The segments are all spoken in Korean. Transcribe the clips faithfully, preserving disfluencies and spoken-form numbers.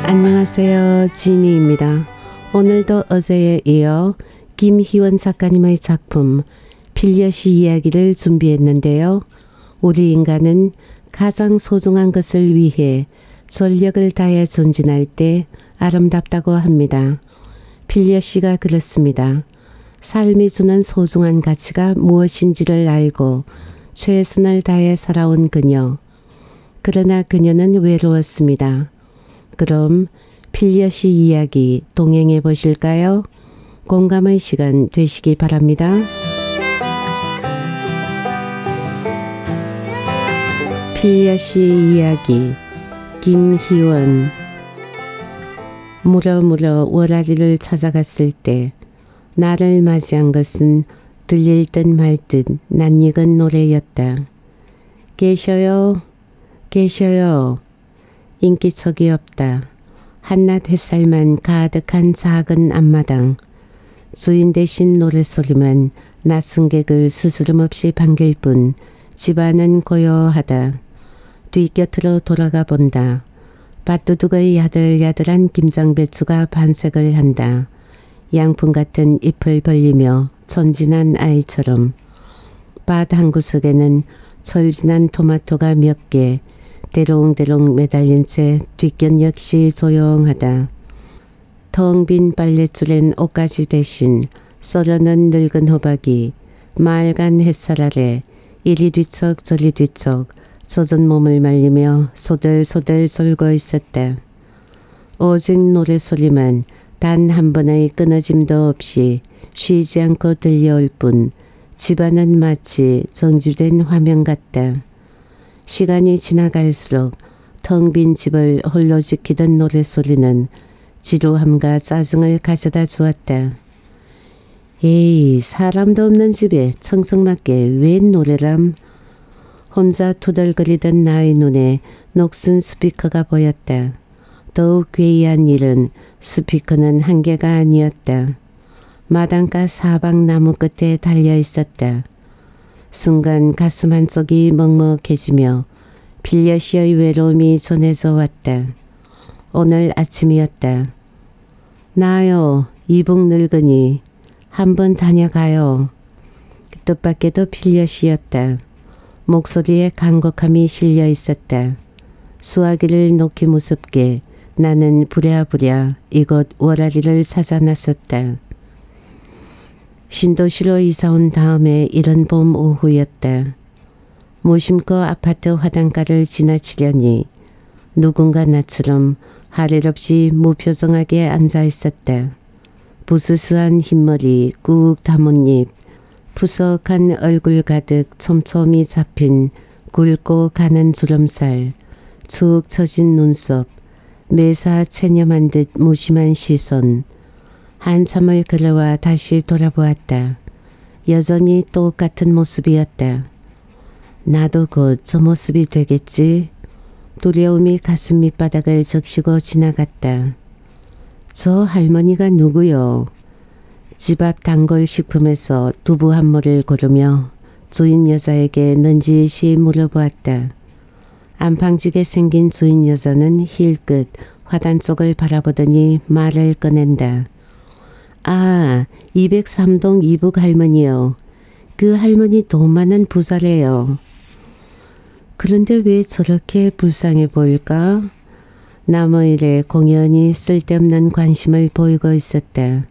안녕하세요. 지니입니다. 오늘도 어제에 이어 김희원 작가님의 작품 필려시 이야기를 준비했는데요. 우리 인간은 가장 소중한 것을 위해 전력을 다해 전진할 때 아름답다고 합니다. 필려시가 그렇습니다. 삶이 주는 소중한 가치가 무엇인지를 알고 최선을 다해 살아온 그녀. 그러나 그녀는 외로웠습니다. 그럼 필려시 이야기 동행해 보실까요? 공감의 시간 되시기 바랍니다. 필려시 이야기 김희원. 물어물어 월아리를 찾아갔을 때 나를 맞이한 것은 들릴 듯 말 듯 낯익은 노래였다. 계셔요. 계셔요. 인기척이 없다. 한낮 햇살만 가득한 작은 앞마당. 주인 대신 노랫소리만 낯선 객을 스스럼 없이 반길 뿐 집안은 고요하다. 뒷곁으로 돌아가 본다. 밭두둑의 야들야들한 김장배추가 반색을 한다. 양푼 같은 잎을 벌리며 전진한 아이처럼. 밭 한 구석에는 철진한 토마토가 몇 개 대롱대롱 매달린 채 뒷견 역시 조용하다. 텅 빈 빨랫줄엔 옷가지 대신 썰어놓은 늙은 호박이 맑은 햇살 아래 이리 뒤척 저리 뒤척 젖은 몸을 말리며 소들소들 졸고 있었다. 오직 노랫소리만 단 한 번의 끊어짐도 없이 쉬지 않고 들려올 뿐 집안은 마치 정지된 화면 같다. 시간이 지나갈수록 텅 빈 집을 홀로 지키던 노랫소리는 지루함과 짜증을 가져다 주었다. 에이, 사람도 없는 집에 청성맞게 웬 노래람? 혼자 투덜거리던 나의 눈에 녹슨 스피커가 보였다. 더욱 괴이한 일은 스피커는 한 개가 아니었다. 마당가 사방 나무 끝에 달려 있었다. 순간 가슴 한쪽이 먹먹해지며 필려시의 외로움이 전해져 왔다. 오늘 아침이었다. 나요, 이북 늙은이. 한번 다녀가요. 뜻밖에도 필려시였다. 목소리에 간곡함이 실려 있었다. 수화기를 놓기 무섭게 나는 부랴부랴 이곳 월아리를 찾아 나섰다. 신도시로 이사온 다음에 이른 봄 오후였다. 무심코 아파트 화단가를 지나치려니 누군가 나처럼 할 일 없이 무표정하게 앉아 있었다. 부스스한 흰머리, 꾹 담은 입, 푸석한 얼굴 가득 촘촘히 잡힌 굵고 가는 주름살, 축 처진 눈썹, 매사 체념한 듯 무심한 시선. 한참을 그려와 다시 돌아보았다. 여전히 똑같은 모습이었다. 나도 곧 저 모습이 되겠지. 두려움이 가슴 밑바닥을 적시고 지나갔다. 저 할머니가 누구요? 집 앞 단골 식품에서 두부 한 모를 고르며 주인 여자에게 넌지시 물어보았다. 안팡지게 생긴 주인 여자는 힐끗 화단 쪽을 바라보더니 말을 꺼낸다. 아, 이백삼 동 이북 할머니요. 그 할머니 돈 많은 부자래요. 그런데 왜 저렇게 불쌍해 보일까? 남의 일에 공연히 쓸데없는 관심을 보이고 있었다.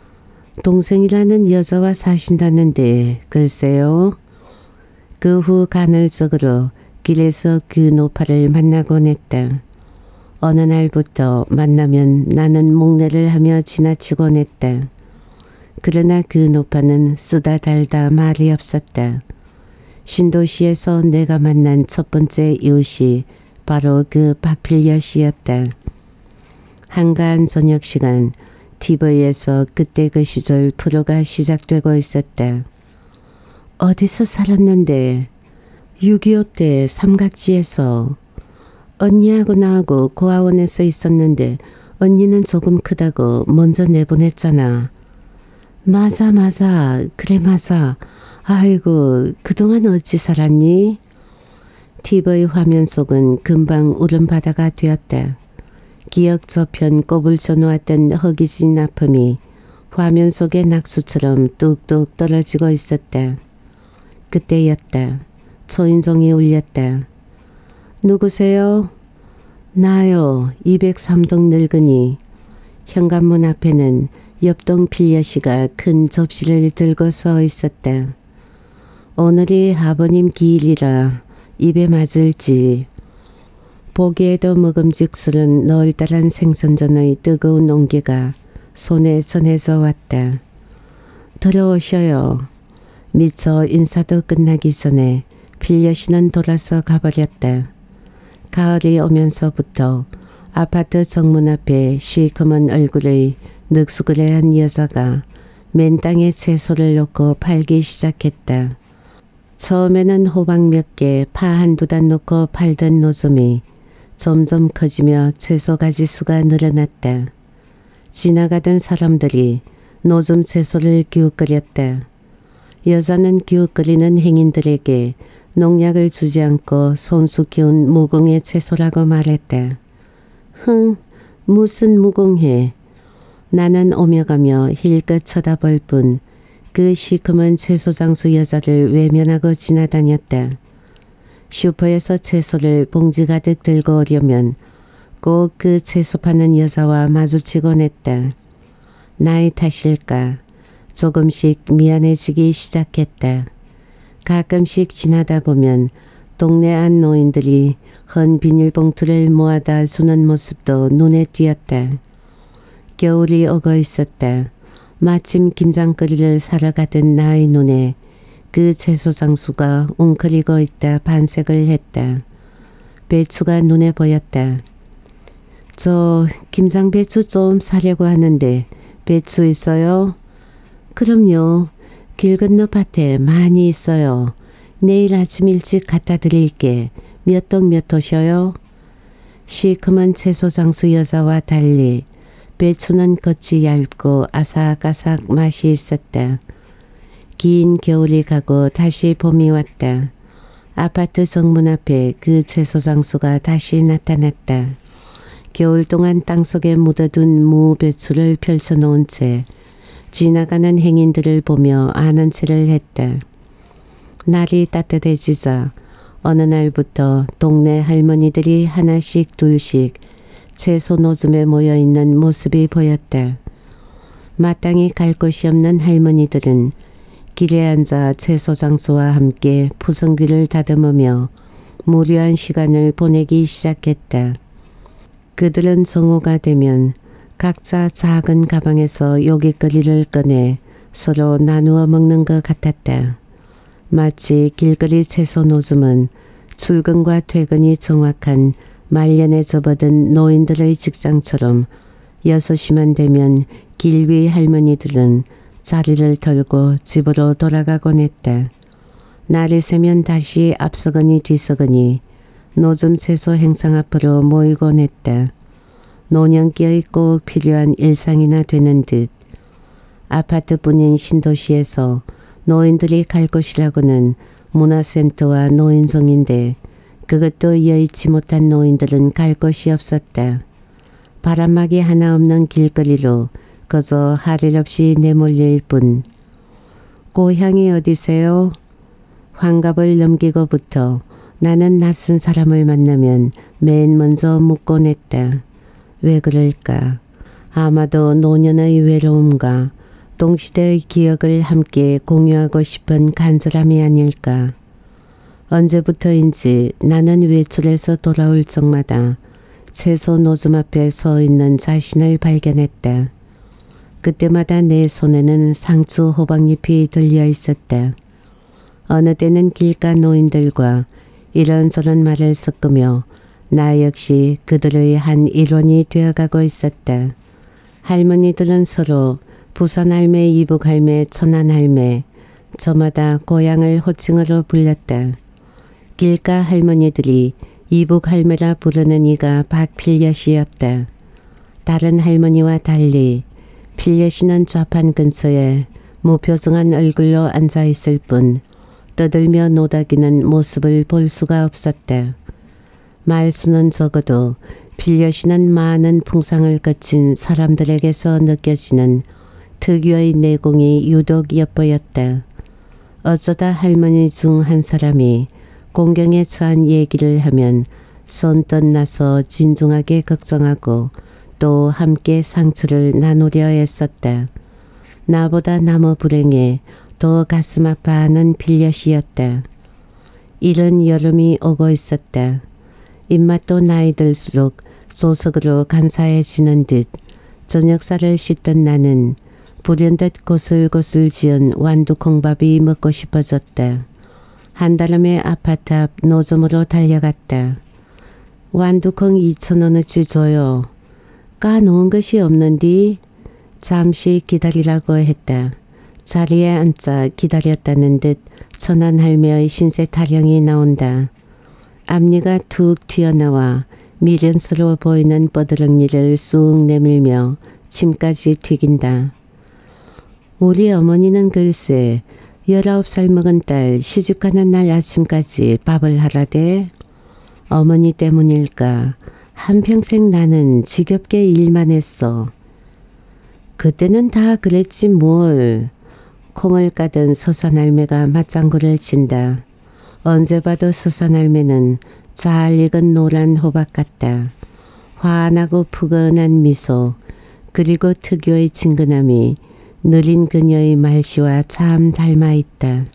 동생이라는 여자와 사신다는데 글쎄요. 그 후 간헐적으로 길에서 그 노파를 만나곤 했다. 어느 날부터 만나면 나는 목례를 하며 지나치곤 했다. 그러나 그 노파는 쓰다 달다 말이 없었다. 신도시에서 내가 만난 첫 번째 이웃이 바로 그 박필려 씨였다. 한가한 저녁 시간 티비에서 그때 그 시절 프로가 시작되고 있었다. 어디서 살았는데? 육이오 때 삼각지에서. 언니하고 나하고 고아원에서 있었는데 언니는 조금 크다고 먼저 내보냈잖아. 맞아 맞아 그래 맞아. 아이고 그동안 어찌 살았니? 티비 화면 속은 금방 울음바다가 되었다. 기억 저편 꼬불져 놓았던 허기진 아픔이 화면 속의 낙수처럼 뚝뚝 떨어지고 있었다. 그때였다. 초인종이 울렸다. 누구세요? 나요. 이백삼 동 늙은이. 현관문 앞에는 옆동 필려씨가 큰 접시를 들고 서 있었다. 오늘이 아버님 기일이라 입에 맞을지. 보기에도 먹음직스런 널따란 생선전의 뜨거운 온기가 손에 전해져 왔다. 들어오셔요. 미처 인사도 끝나기 전에 필려씨는 돌아서 가버렸다. 가을이 오면서부터 아파트 정문 앞에 시커먼 얼굴의 늑수그레한 여자가 맨 땅에 채소를 놓고 팔기 시작했다. 처음에는 호박 몇 개, 파 한두 단 놓고 팔던 노점이 점점 커지며 채소 가지수가 늘어났다. 지나가던 사람들이 노점 채소를 기웃거렸다. 여자는 기웃거리는 행인들에게 농약을 주지 않고 손수 키운 무공의 채소라고 말했다. 흥, 무슨 무공해. 나는 오며 가며 힐끗 쳐다볼 뿐 그 시커먼 채소 장수 여자를 외면하고 지나다녔다. 슈퍼에서 채소를 봉지 가득 들고 오려면 꼭 그 채소 파는 여자와 마주치곤 했다. 나의 탓일까? 조금씩 미안해지기 시작했다. 가끔씩 지나다 보면 동네 안 노인들이 헌 비닐봉투를 모아다 주는 모습도 눈에 띄었다. 겨울이 오고 있었다. 마침 김장거리를 사러 가던 나의 눈에 그 채소 장수가 웅크리고 있다 반색을 했다. 배추가 눈에 보였다. 저 김장배추 좀 사려고 하는데 배추 있어요? 그럼요. 길 건너 밭에 많이 있어요. 내일 아침 일찍 갖다 드릴게. 몇 동 몇 호셔요? 시커먼 채소 장수 여자와 달리 배추는 겉이 얇고 아삭아삭 맛이 있었다. 긴 겨울이 가고 다시 봄이 왔다. 아파트 정문 앞에 그 채소 장수가 다시 나타났다. 겨울 동안 땅속에 묻어둔 무배추를 펼쳐놓은 채 지나가는 행인들을 보며 아는 체를 했다. 날이 따뜻해지자 어느 날부터 동네 할머니들이 하나씩 둘씩 채소 노점에 모여있는 모습이 보였다. 마땅히 갈 곳이 없는 할머니들은 길에 앉아 채소 장수와 함께 푸성귀를 다듬으며 무료한 시간을 보내기 시작했다. 그들은 정오가 되면 각자 작은 가방에서 요깃거리를 꺼내 서로 나누어 먹는 것 같았다. 마치 길거리 채소 노점은 출근과 퇴근이 정확한 말년에 접어든 노인들의 직장처럼 여섯 시만 되면 길 위 할머니들은 자리를 털고 집으로 돌아가곤 했다. 날이 새면 다시 앞서거니 뒤서거니 노점 채소 행상 앞으로 모이곤 했다. 노년기의 꼭 필요한 일상이나 되는 듯. 아파트뿐인 신도시에서 노인들이 갈 곳이라고는 문화센터와 노인정인데 그것도 여의치 못한 노인들은 갈 곳이 없었다. 바람막이 하나 없는 길거리로 거저 할 일 없이 내몰릴 뿐. 고향이 어디세요? 환갑을 넘기고부터 나는 낯선 사람을 만나면 맨 먼저 묻곤 했다. 왜 그럴까? 아마도 노년의 외로움과 동시대의 기억을 함께 공유하고 싶은 간절함이 아닐까. 언제부터인지 나는 외출해서 돌아올 적마다 채소 노점 앞에 서 있는 자신을 발견했다. 그때마다 내 손에는 상추 호박잎이 들려 있었다. 어느 때는 길가 노인들과 이런저런 말을 섞으며 나 역시 그들의 한 일원이 되어가고 있었다. 할머니들은 서로 부산 할매, 이북 할매, 천안 할매, 저마다 고향을 호칭으로 불렀다. 길가 할머니들이 이북 할매라 부르는 이가 박필려씨였다. 다른 할머니와 달리 필려씨는 좌판 근처에 무표정한 얼굴로 앉아있을 뿐 떠들며 노닥이는 모습을 볼 수가 없었다. 말수는 적어도 빌려시는 많은 풍상을 거친 사람들에게서 느껴지는 특유의 내공이 유독 엿보였다. 어쩌다 할머니 중 한 사람이 공경에 처한 얘기를 하면 손떠 나서 진중하게 걱정하고 또 함께 상처를 나누려 애썼다. 나보다 나무 불행에 더 가슴 아파하는 빌려시였다. 이른 여름이 오고 있었다. 입맛도 나이 들수록 소석으로 간사해지는 듯 저녁살을 씻던 나는 불현듯 고슬고슬 지은 완두콩밥이 먹고 싶어졌다. 한달음에 아파트 앞 노점으로 달려갔다. 완두콩 이천 원어치 줘요. 까놓은 것이 없는디? 잠시 기다리라고 했다. 자리에 앉아 기다렸다는 듯 천한 할매의 신세 타령이 나온다. 앞니가 툭 튀어나와 미련스러워 보이는 뻐드렁니를 쑥 내밀며 침까지 튀긴다. 우리 어머니는 글쎄 열아홉 살 먹은 딸 시집가는 날 아침까지 밥을 하라대. 어머니 때문일까 한평생 나는 지겹게 일만 했어. 그때는 다 그랬지 뭘. 콩을 까던 서산할매가 맞장구를 친다. 언제 봐도 서산할매는 잘 익은 노란 호박 같다. 환하고 푸근한 미소 그리고 특유의 친근함이 느린 그녀의 말씨와 참 닮아있다.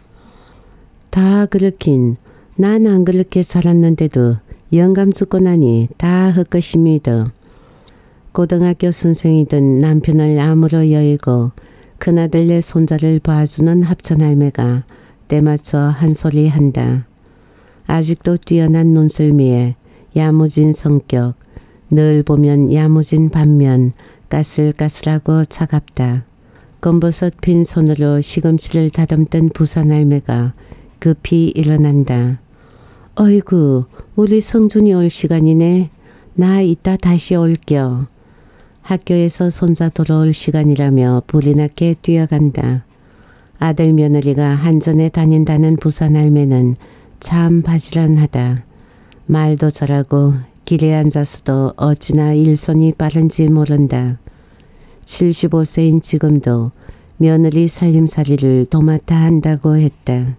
다 그렇긴 난 안 그렇게 살았는데도 영감 죽고 나니 다 헛것입니다. 고등학교 선생이던 남편을 암으로 여의고 큰아들네 손자를 봐주는 합천할매가 때맞춰 한 소리 한다. 아직도 뛰어난 눈썰미에 야무진 성격, 늘 보면 야무진 반면 까슬까슬하고 차갑다. 검버섯 핀 손으로 시금치를 다듬던 부산할매가 급히 일어난다. 어이구 우리 성준이 올 시간이네. 나 이따 다시 올겨. 학교에서 손자 돌아올 시간이라며 불이 나게 뛰어간다. 아들 며느리가 한전에 다닌다는 부산할매는 참 바지런하다. 말도 잘하고 길에 앉아서도 어찌나 일손이 빠른지 모른다. 칠십오 세인 지금도 며느리 살림살이를 도맡아 한다고 했다.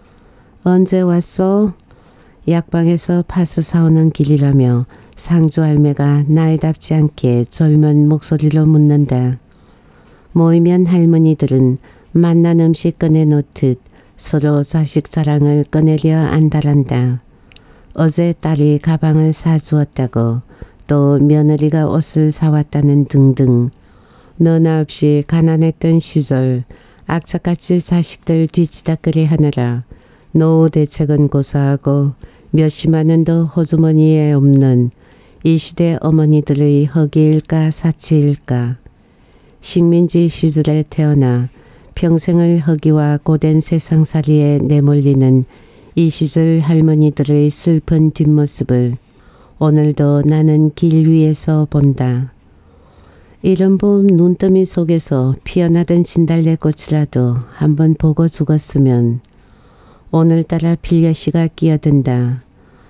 언제 왔어? 약방에서 파스 사오는 길이라며 상주 할매가 나이답지 않게 젊은 목소리로 묻는다. 모이면 할머니들은 맛난 음식 꺼내놓듯 서로 자식 자랑을 꺼내려 안달한다. 어제 딸이 가방을 사주었다고 또 며느리가 옷을 사왔다는 등등. 너나 없이 가난했던 시절 악착같이 자식들 뒤치다끌이 하느라 노후 대책은 고사하고 몇십만 원도 호주머니에 없는 이 시대 어머니들의 허기일까 사치일까. 식민지 시절에 태어나 평생을 허기와 고된 세상살이에 내몰리는 이 시절 할머니들의 슬픈 뒷모습을 오늘도 나는 길 위에서 본다. 이른 봄 눈더미 속에서 피어나던 진달래꽃이라도 한번 보고 죽었으면. 오늘따라 빌려씨가 끼어든다.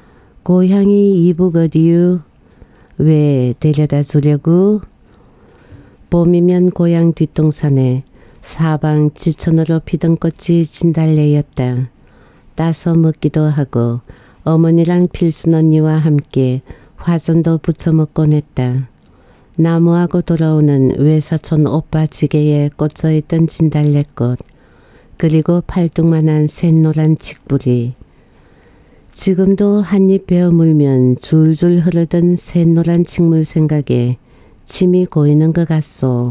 고향이 이북 어디유? 왜 데려다 주려고? 봄이면 고향 뒷동산에 사방 지천으로 피던 꽃이 진달래였다. 따서 먹기도 하고 어머니랑 필순 언니와 함께 화전도 부쳐 먹곤 했다. 나무하고 돌아오는 외사촌 오빠 지게에 꽂혀있던 진달래꽃 그리고 팔뚝만한 샛노란 칡뿌리. 지금도 한입 베어 물면 줄줄 흐르던 샛노란 칡물 생각에 침이 고이는 것 같소.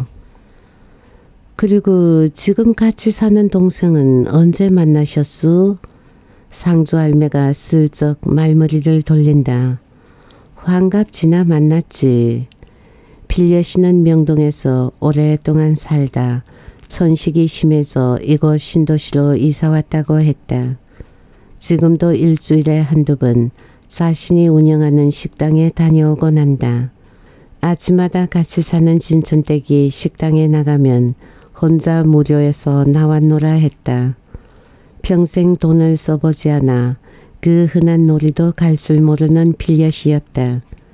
그리고 지금 같이 사는 동생은 언제 만나셨수? 상주 할매가 슬쩍 말머리를 돌린다. 환갑 지나 만났지. 빌려씨는 명동에서 오랫동안 살다 천식이 심해서 이곳 신도시로 이사왔다고 했다. 지금도 일주일에 한두 번 자신이 운영하는 식당에 다녀오곤 한다. 아침마다 같이 사는 진천댁이 식당에 나가면 혼자 무료에서 나왔노라 했다. 평생 돈을 써보지 않아 그 흔한 놀이도 갈 줄 모르는 빌려씨였다.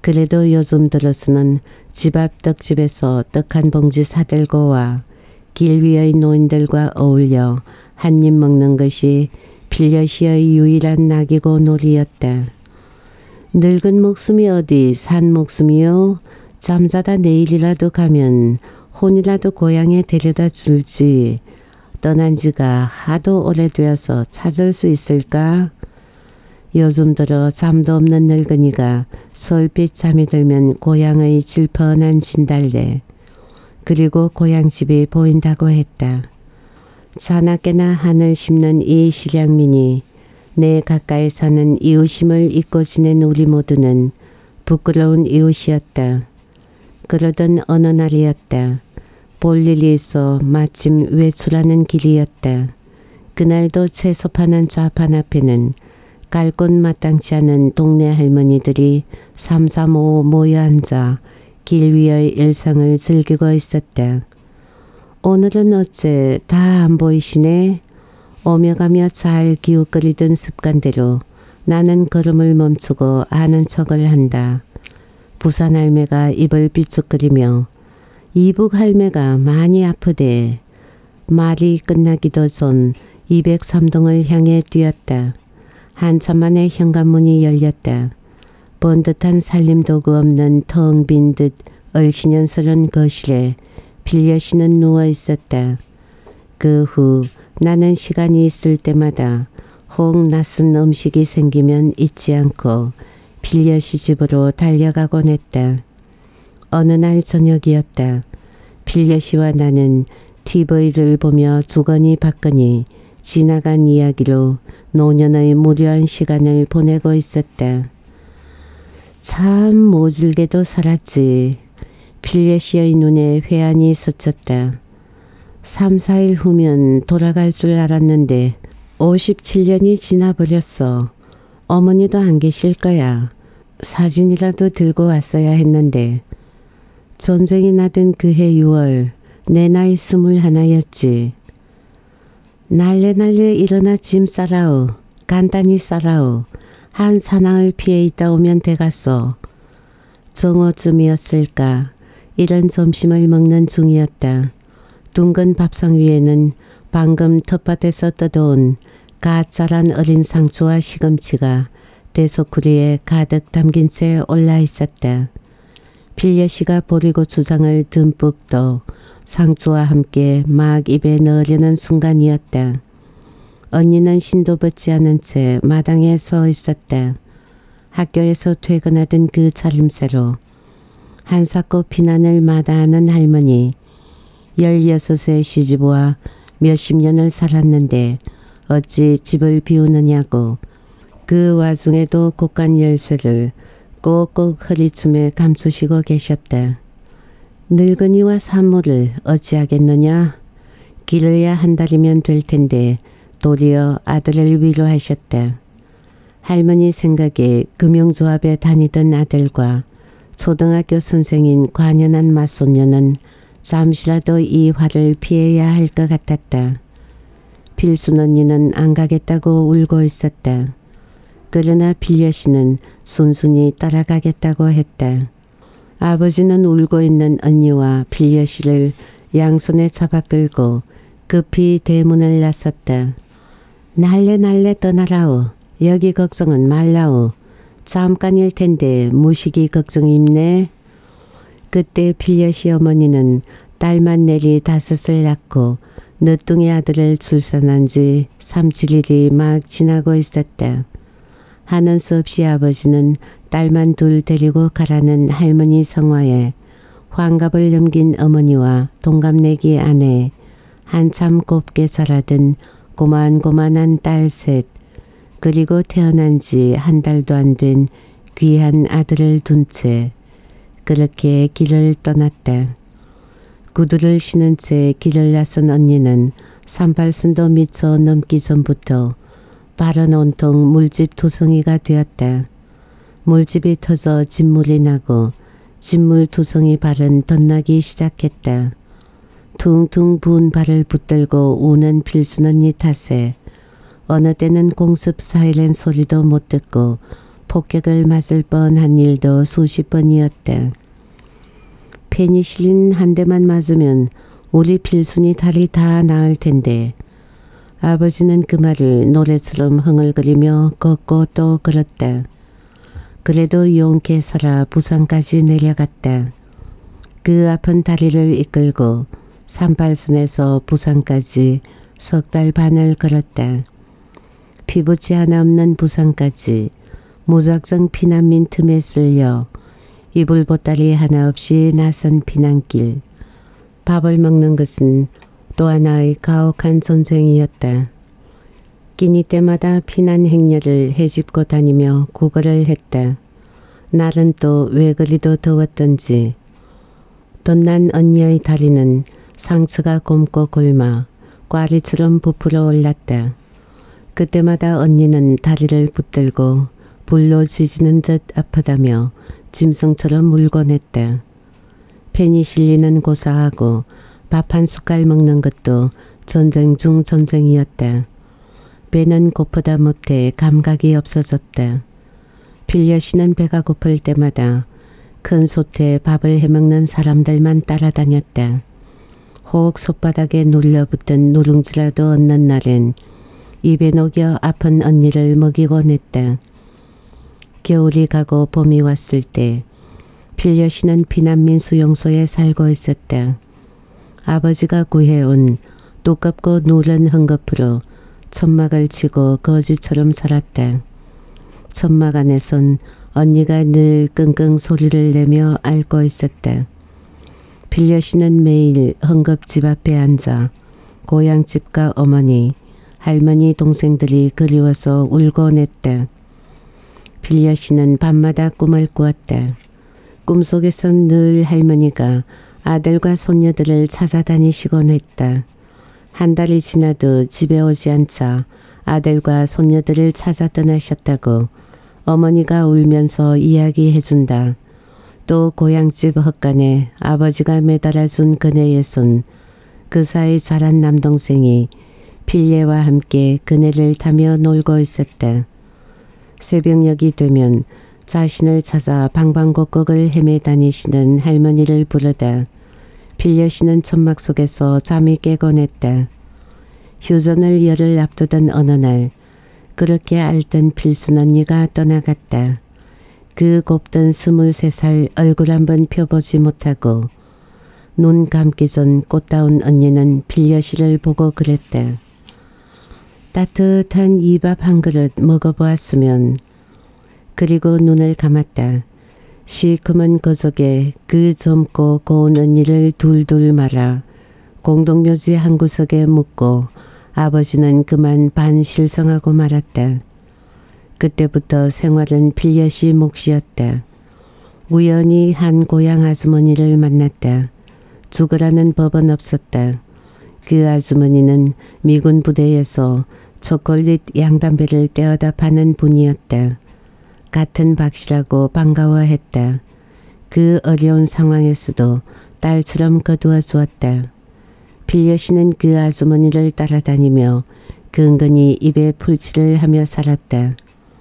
그래도 요즘 들어서는 집 앞 떡집에서 떡 한 봉지 사들고 와 길 위의 노인들과 어울려 한 입 먹는 것이 필려시의 유일한 낙이고 놀이였다. 늙은 목숨이 어디 산 목숨이요? 잠자다 내일이라도 가면 혼이라도 고향에 데려다 줄지. 떠난 지가 하도 오래되어서 찾을 수 있을까? 요즘 들어 잠도 없는 늙은이가 솔빛 잠이 들면 고향의 질펀한 진달래 그리고 고향집이 보인다고 했다. 자나깨나 하늘 심는 이 실향민이 내 가까이 사는 이웃임을 잊고 지낸 우리 모두는 부끄러운 이웃이었다. 그러던 어느 날이었다. 볼 일이 있어 마침 외출하는 길이었다. 그날도 채소 파는 좌판 앞에는 갈 곳 마땅치 않은 동네 할머니들이 삼삼오오 모여 앉아 길 위의 일상을 즐기고 있었다. 오늘은 어째 다 안 보이시네? 오며 가며 잘 기웃거리던 습관대로 나는 걸음을 멈추고 아는 척을 한다. 부산 할매가 입을 삐죽거리며 이북 할매가 많이 아프대. 말이 끝나기도 전 이백삼 동을 향해 뛰었다. 한참 만에 현관문이 열렸다. 번듯한 살림도구 없는 텅 빈 듯 얼씬연스런 거실에 필려씨는 누워 있었다. 그 후 나는 시간이 있을 때마다 혹 낯선 음식이 생기면 잊지 않고 필려씨 집으로 달려가곤 했다. 어느 날 저녁이었다. 필려씨와 나는 티비를 보며 주거니 받거니 지나간 이야기로 노년의 무료한 시간을 보내고 있었다. 참 모질게도 살았지. 필려씨의 눈에 회한이 스쳤다. 삼, 사일 후면 돌아갈 줄 알았는데 오십칠 년이 지나버렸어. 어머니도 안 계실 거야. 사진이라도 들고 왔어야 했는데. 전쟁이 나던 그해 유월 내 나이 스물하나였지. 날래 날래 일어나 짐 싸라오. 간단히 싸라오. 한 사나을 피해 있다 오면 돼갔어. 정오쯤이었을까. 이른 점심을 먹는 중이었다. 둥근 밥상 위에는 방금 텃밭에서 뜯어온 가짜란 어린 상추와 시금치가 대소쿠리에 가득 담긴 채 올라 있었다. 필려씨가 보리고추장을 듬뿍 떠 상추와 함께 막 입에 넣으려는 순간이었다. 언니는 신도 벗지 않은 채 마당에 서 있었다. 학교에서 퇴근하던 그 차림새로 한사코 피난을 마다하는 할머니. 열여섯에 시집와 몇십 년을 살았는데 어찌 집을 비우느냐고. 그 와중에도 곡간 열쇠를 꼭꼭 허리춤에 감추시고 계셨다. 늙은이와 산모를 어찌하겠느냐. 길어야 한 달이면 될 텐데 도리어 아들을 위로하셨다. 할머니 생각에 금융조합에 다니던 아들과 초등학교 선생인 관연한 맞손녀는 잠시라도 이 화를 피해야 할 것 같았다. 필순 언니는 안 가겠다고 울고 있었다. 그러나 필려씨는 순순히 따라가겠다고 했다. 아버지는 울고 있는 언니와 필려씨를 양손에 잡아 끌고 급히 대문을 나섰다. 날래 날래 떠나라오. 여기 걱정은 말라오. 잠깐일 텐데 무식이 걱정입네. 그때 필려씨 어머니는 딸만 내리 다섯을 낳고 늦둥이 아들을 출산한 지 삼칠일이 막 지나고 있었다. 하는 수 없이 아버지는 딸만 둘 데리고 가라는 할머니 성화에 환갑을 넘긴 어머니와 동갑내기 아내, 한참 곱게 자라던 고만고만한 딸 셋, 그리고 태어난 지 한 달도 안 된 귀한 아들을 둔 채 그렇게 길을 떠났다. 구두를 신은 채 길을 나선 언니는 삼팔순도 미쳐 넘기 전부터 발은 온통 물집 두성이가 되었다. 물집이 터져 진물이 나고 진물 두성이 발은 덧나기 시작했다. 퉁퉁 부은 발을 붙들고 우는 필순 언니 탓에 어느 때는 공습 사이렌 소리도 못 듣고 폭격을 맞을 뻔한 일도 수십 번이었다. 페니실린 한 대만 맞으면 우리 필순이 다리 다 나을 텐데 아버지는 그 말을 노래처럼 흥얼거리며 걷고 또 걸었다. 그래도 용케 살아 부산까지 내려갔다. 그 아픈 다리를 이끌고 삼팔선에서 부산까지 석 달 반을 걸었다. 피부치 하나 없는 부산까지 무작정 피난민 틈에 쓸려 이불 보따리 하나 없이 나선 피난길. 밥을 먹는 것은 또 하나의 가혹한 전쟁이었다. 끼니 때마다 피난 행렬을 헤집고 다니며 구걸을 했다. 날은 또 왜 그리도 더웠던지 덧난 언니의 다리는 상처가 곪고 골마 꽈리처럼 부풀어 올랐다. 그때마다 언니는 다리를 붙들고 불로 지지는 듯 아프다며 짐승처럼 물곤 했다. 페니실린은 고사하고 밥 한 숟갈 먹는 것도 전쟁 중 전쟁이었다. 배는 고프다 못해 감각이 없어졌다. 필려시는 배가 고플 때마다 큰 솥에 밥을 해먹는 사람들만 따라다녔다. 혹 솥바닥에 눌러붙은 누룽지라도 얻는 날엔 입에 녹여 아픈 언니를 먹이곤 했다. 겨울이 가고 봄이 왔을 때 필려시는 피난민 수용소에 살고 있었다. 아버지가 구해온 두껍고 누런 헝겊으로 천막을 치고 거지처럼 살았다. 천막 안에선 언니가 늘 끙끙 소리를 내며 앓고 있었다. 필려시는 매일 헝겊집 앞에 앉아 고향집과 어머니, 할머니 동생들이 그리워서 울곤 했다. 필려시는 밤마다 꿈을 꾸었다. 꿈속에선 늘 할머니가 아들과 손녀들을 찾아다니시곤 했다. 한 달이 지나도 집에 오지 않자 아들과 손녀들을 찾아 떠나셨다고 어머니가 울면서 이야기해준다. 또 고향집 헛간에 아버지가 매달아준 그네의 손, 그 사이 자란 남동생이 필예와 함께 그네를 타며 놀고 있었다. 새벽녘이 되면 자신을 찾아 방방곡곡을 헤매 다니시는 할머니를 부르다 필려시는 천막 속에서 잠이 깨곤 했다. 휴전을 열흘 앞두던 어느 날 그렇게 앓던 필순 언니가 떠나갔다. 그 곱던 스물세 살 얼굴 한번 펴보지 못하고 눈 감기 전 꽃다운 언니는 필려시를 보고 그랬다. 따뜻한 이밥 한 그릇 먹어보았으면. 그리고 눈을 감았다. 시커먼 거적에 그 젊고 고운 언니를 둘둘 말아 공동묘지 한 구석에 묻고 아버지는 그만 반실성하고 말았다. 그때부터 생활은 필려시 몫이었다. 우연히 한 고향 아주머니를 만났다. 죽으라는 법은 없었다. 그 아주머니는 미군 부대에서 초콜릿 양담배를 떼어다 파는 분이었다. 같은 박씨라고 반가워했다. 그 어려운 상황에서도 딸처럼 거두어 주었다. 필려시는 그 아주머니를 따라다니며 근근히 입에 풀칠을 하며 살았다.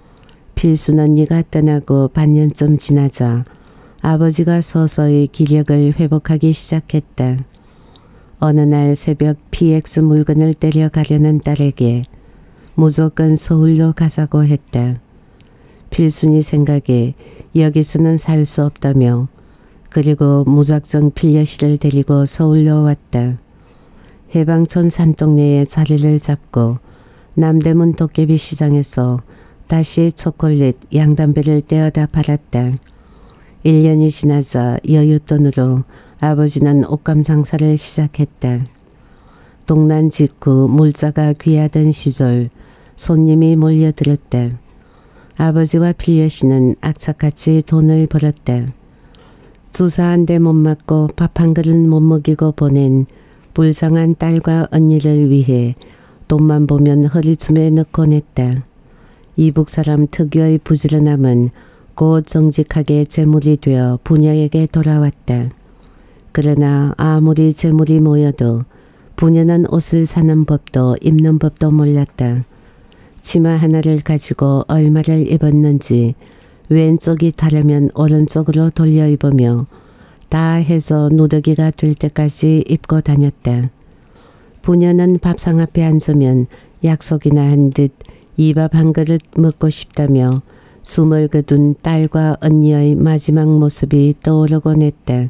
필순 언니가 떠나고 반년쯤 지나자 아버지가 서서히 기력을 회복하기 시작했다. 어느 날 새벽 피엑스 물건을 데려가려는 딸에게 무조건 서울로 가자고 했다. 필순이 생각에 여기서는 살 수 없다며 그리고 무작정 필려시를 데리고 서울로 왔다. 해방촌 산동네에 자리를 잡고 남대문 도깨비 시장에서 다시 초콜릿 양담배를 떼어다 팔았다. 일 년이 지나자 여윳돈으로 아버지는 옷감 장사를 시작했다. 동란 직후 물자가 귀하던 시절 손님이 몰려들었다. 아버지와 필려시는 악착같이 돈을 벌었다. 주사 한 대 못 맞고 밥 한 그릇 못 먹이고 보낸 불쌍한 딸과 언니를 위해 돈만 보면 허리춤에 넣곤 했다. 이북 사람 특유의 부지런함은 곧 정직하게 재물이 되어 부녀에게 돌아왔다. 그러나 아무리 재물이 모여도 부녀는 옷을 사는 법도 입는 법도 몰랐다. 치마 하나를 가지고 얼마를 입었는지 왼쪽이 다르면 오른쪽으로 돌려 입으며 다 해서 누더기가 될 때까지 입고 다녔다. 부녀는 밥상 앞에 앉으면 약속이나 한 듯 이 밥 한 그릇 먹고 싶다며 숨을 거둔 딸과 언니의 마지막 모습이 떠오르곤 했다.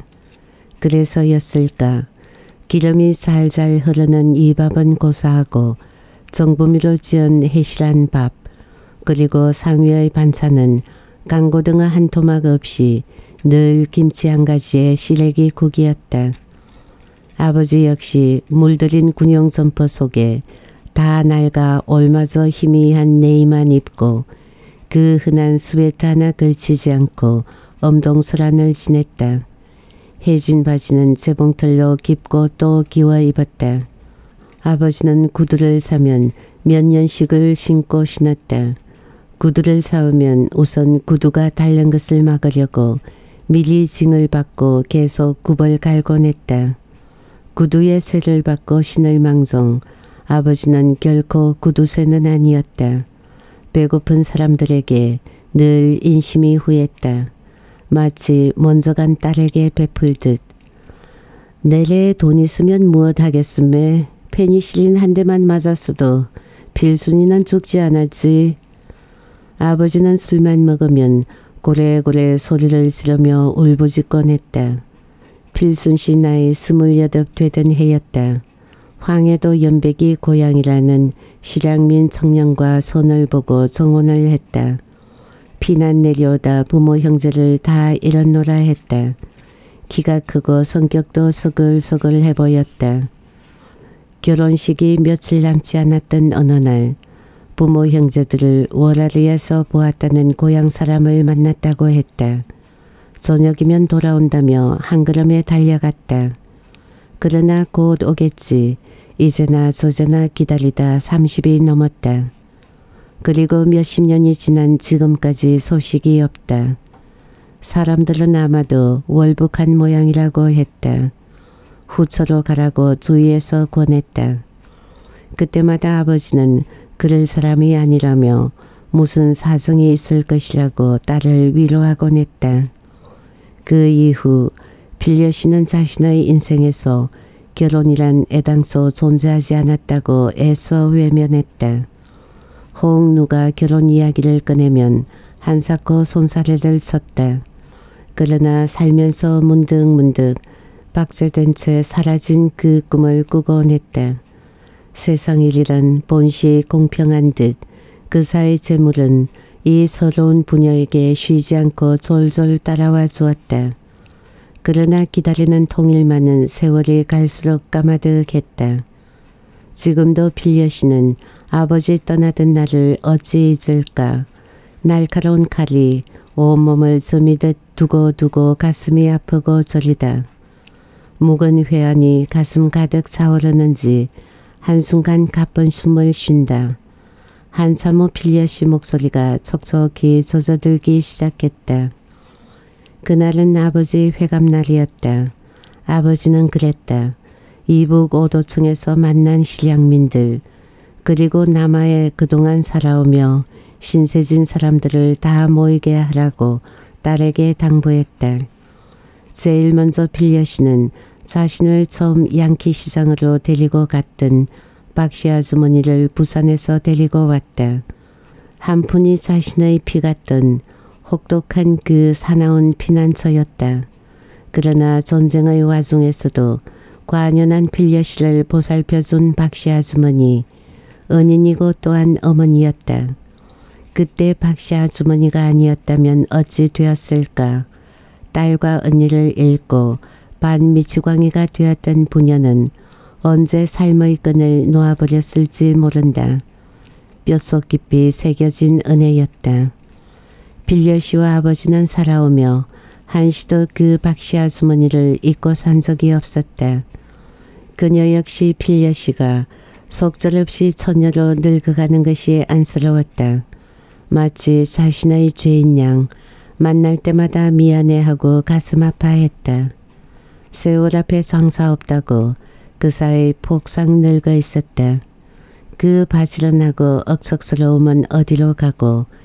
그래서였을까. 기름이 잘잘 흐르는 이 밥은 고소하고 정부미로 지은 해실한 밥, 그리고 상위의 반찬은 강고등어 한 토막 없이 늘 김치 한 가지에 시래기 국이었다. 아버지 역시 물들인 군용 점퍼 속에 다 낡아 올마저 희미한 네이만 입고 그 흔한 스웨터 하나 걸치지 않고 엄동설안을 지냈다. 해진 바지는 재봉틀로 깊고 또 기워 입었다. 아버지는 구두를 사면 몇 년씩을 신고 신었다. 구두를 사오면 우선 구두가 닳는 것을 막으려고 미리 징을 받고 계속 굽을 갈곤 했다. 구두에 쇠를 받고 신을 망정 아버지는 결코 구두쇠는 아니었다. 배고픈 사람들에게 늘 인심이 후했다. 마치 먼저 간 딸에게 베풀듯. 내래 돈 있으면 무엇 하겠음에 페니실린 한 대만 맞았어도 필순이는 죽지 않았지. 아버지는 술만 먹으면 고래고래 소리를 지르며 울부짖곤 했다. 필순씨 나이 스물여덟 되던 해였다. 황해도 연백이 고향이라는 실향민 청년과 손을 보고 정혼을 했다. 피난 내려오다 부모 형제를 다 잃었노라 했다. 키가 크고 성격도 서글서글해 보였다. 결혼식이 며칠 남지 않았던 어느 날 부모 형제들을 월화리에서 보았다는 고향 사람을 만났다고 했다. 저녁이면 돌아온다며 한 걸음에 달려갔다. 그러나 곧 오겠지. 이제나 저제나 기다리다 삼십이 넘었다. 그리고 몇십 년이 지난 지금까지 소식이 없다. 사람들은 아마도 월북한 모양이라고 했다. 후처로 가라고 주위에서 권했다. 그때마다 아버지는 그럴 사람이 아니라며 무슨 사정이 있을 것이라고 딸을 위로하곤 했다. 그 이후 빌려씨는 자신의 인생에서 결혼이란 애당초 존재하지 않았다고 애써 외면했다. 혹 누가 결혼 이야기를 꺼내면 한사코 손사래를 쳤다. 그러나 살면서 문득문득 박제된 채 사라진 그 꿈을 꾸곤 했다. 세상 일이란 본시 공평한 듯 그사의 재물은 이 서러운 부녀에게 쉬지 않고 졸졸 따라와 주었다. 그러나 기다리는 통일만은 세월이 갈수록 까마득했다. 지금도 빌려씨는 아버지 떠나던 날을 어찌 잊을까. 날카로운 칼이 온몸을 저미듯 두고두고 가슴이 아프고 저리다. 묵은 회한이 가슴 가득 차오르는지 한순간 가쁜 숨을 쉰다. 한참 후 빌려씨 목소리가 촉촉히 젖어들기 시작했다. 그날은 아버지 회감날이었다. 아버지는 그랬다. 이북 오도청에서 만난 실향민들 그리고 남하에 그동안 살아오며 신세진 사람들을 다 모이게 하라고 딸에게 당부했다. 제일 먼저 빌려씨는 자신을 처음 양키 시장으로 데리고 갔던 박씨 아주머니를 부산에서 데리고 왔다. 한 푼이 자신의 피 같던 혹독한 그 사나운 피난처였다. 그러나 전쟁의 와중에서도 과연한 빌려씨를 보살펴준 박씨 아주머니, 은인이고 또한 어머니였다. 그때 박씨 아주머니가 아니었다면 어찌 되었을까. 딸과 언니를 잃고 반미치광이가 되었던 부녀는 언제 삶의 끈을 놓아버렸을지 모른다. 뼛속 깊이 새겨진 은혜였다. 빌려씨와 아버지는 살아오며 한시도 그 박씨 아주머니를 잊고 산 적이 없었다. 그녀 역시 빌려씨가 속절없이 처녀로 늙어가는 것이 안쓰러웠다. 마치 자신의 죄인 양 만날 때마다 미안해하고 가슴 아파했다. 세월 앞에 장사 없다고 그 사이 폭삭 늙어 있었다. 그 바지런하고 억척스러움은 어디로 가고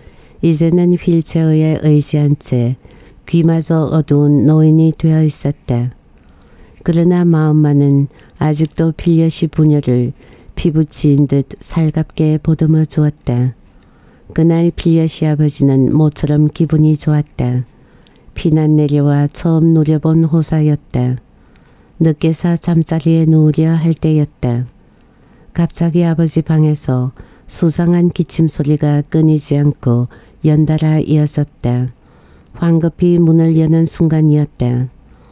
이제는 휠체어에 의지한 채 귀마저 어두운 노인이 되어 있었다. 그러나 마음만은 아직도 필엿이 부녀를 피부치인 듯 살갑게 보듬어 주었다. 그날 필엿이 아버지는 모처럼 기분이 좋았다. 피난 내려와 처음 누려본 호사였다. 늦게서 잠자리에 누우려 할 때였다. 갑자기 아버지 방에서 수상한 기침소리가 끊이지 않고 연달아 이어졌다. 황급히 문을 여는 순간이었다.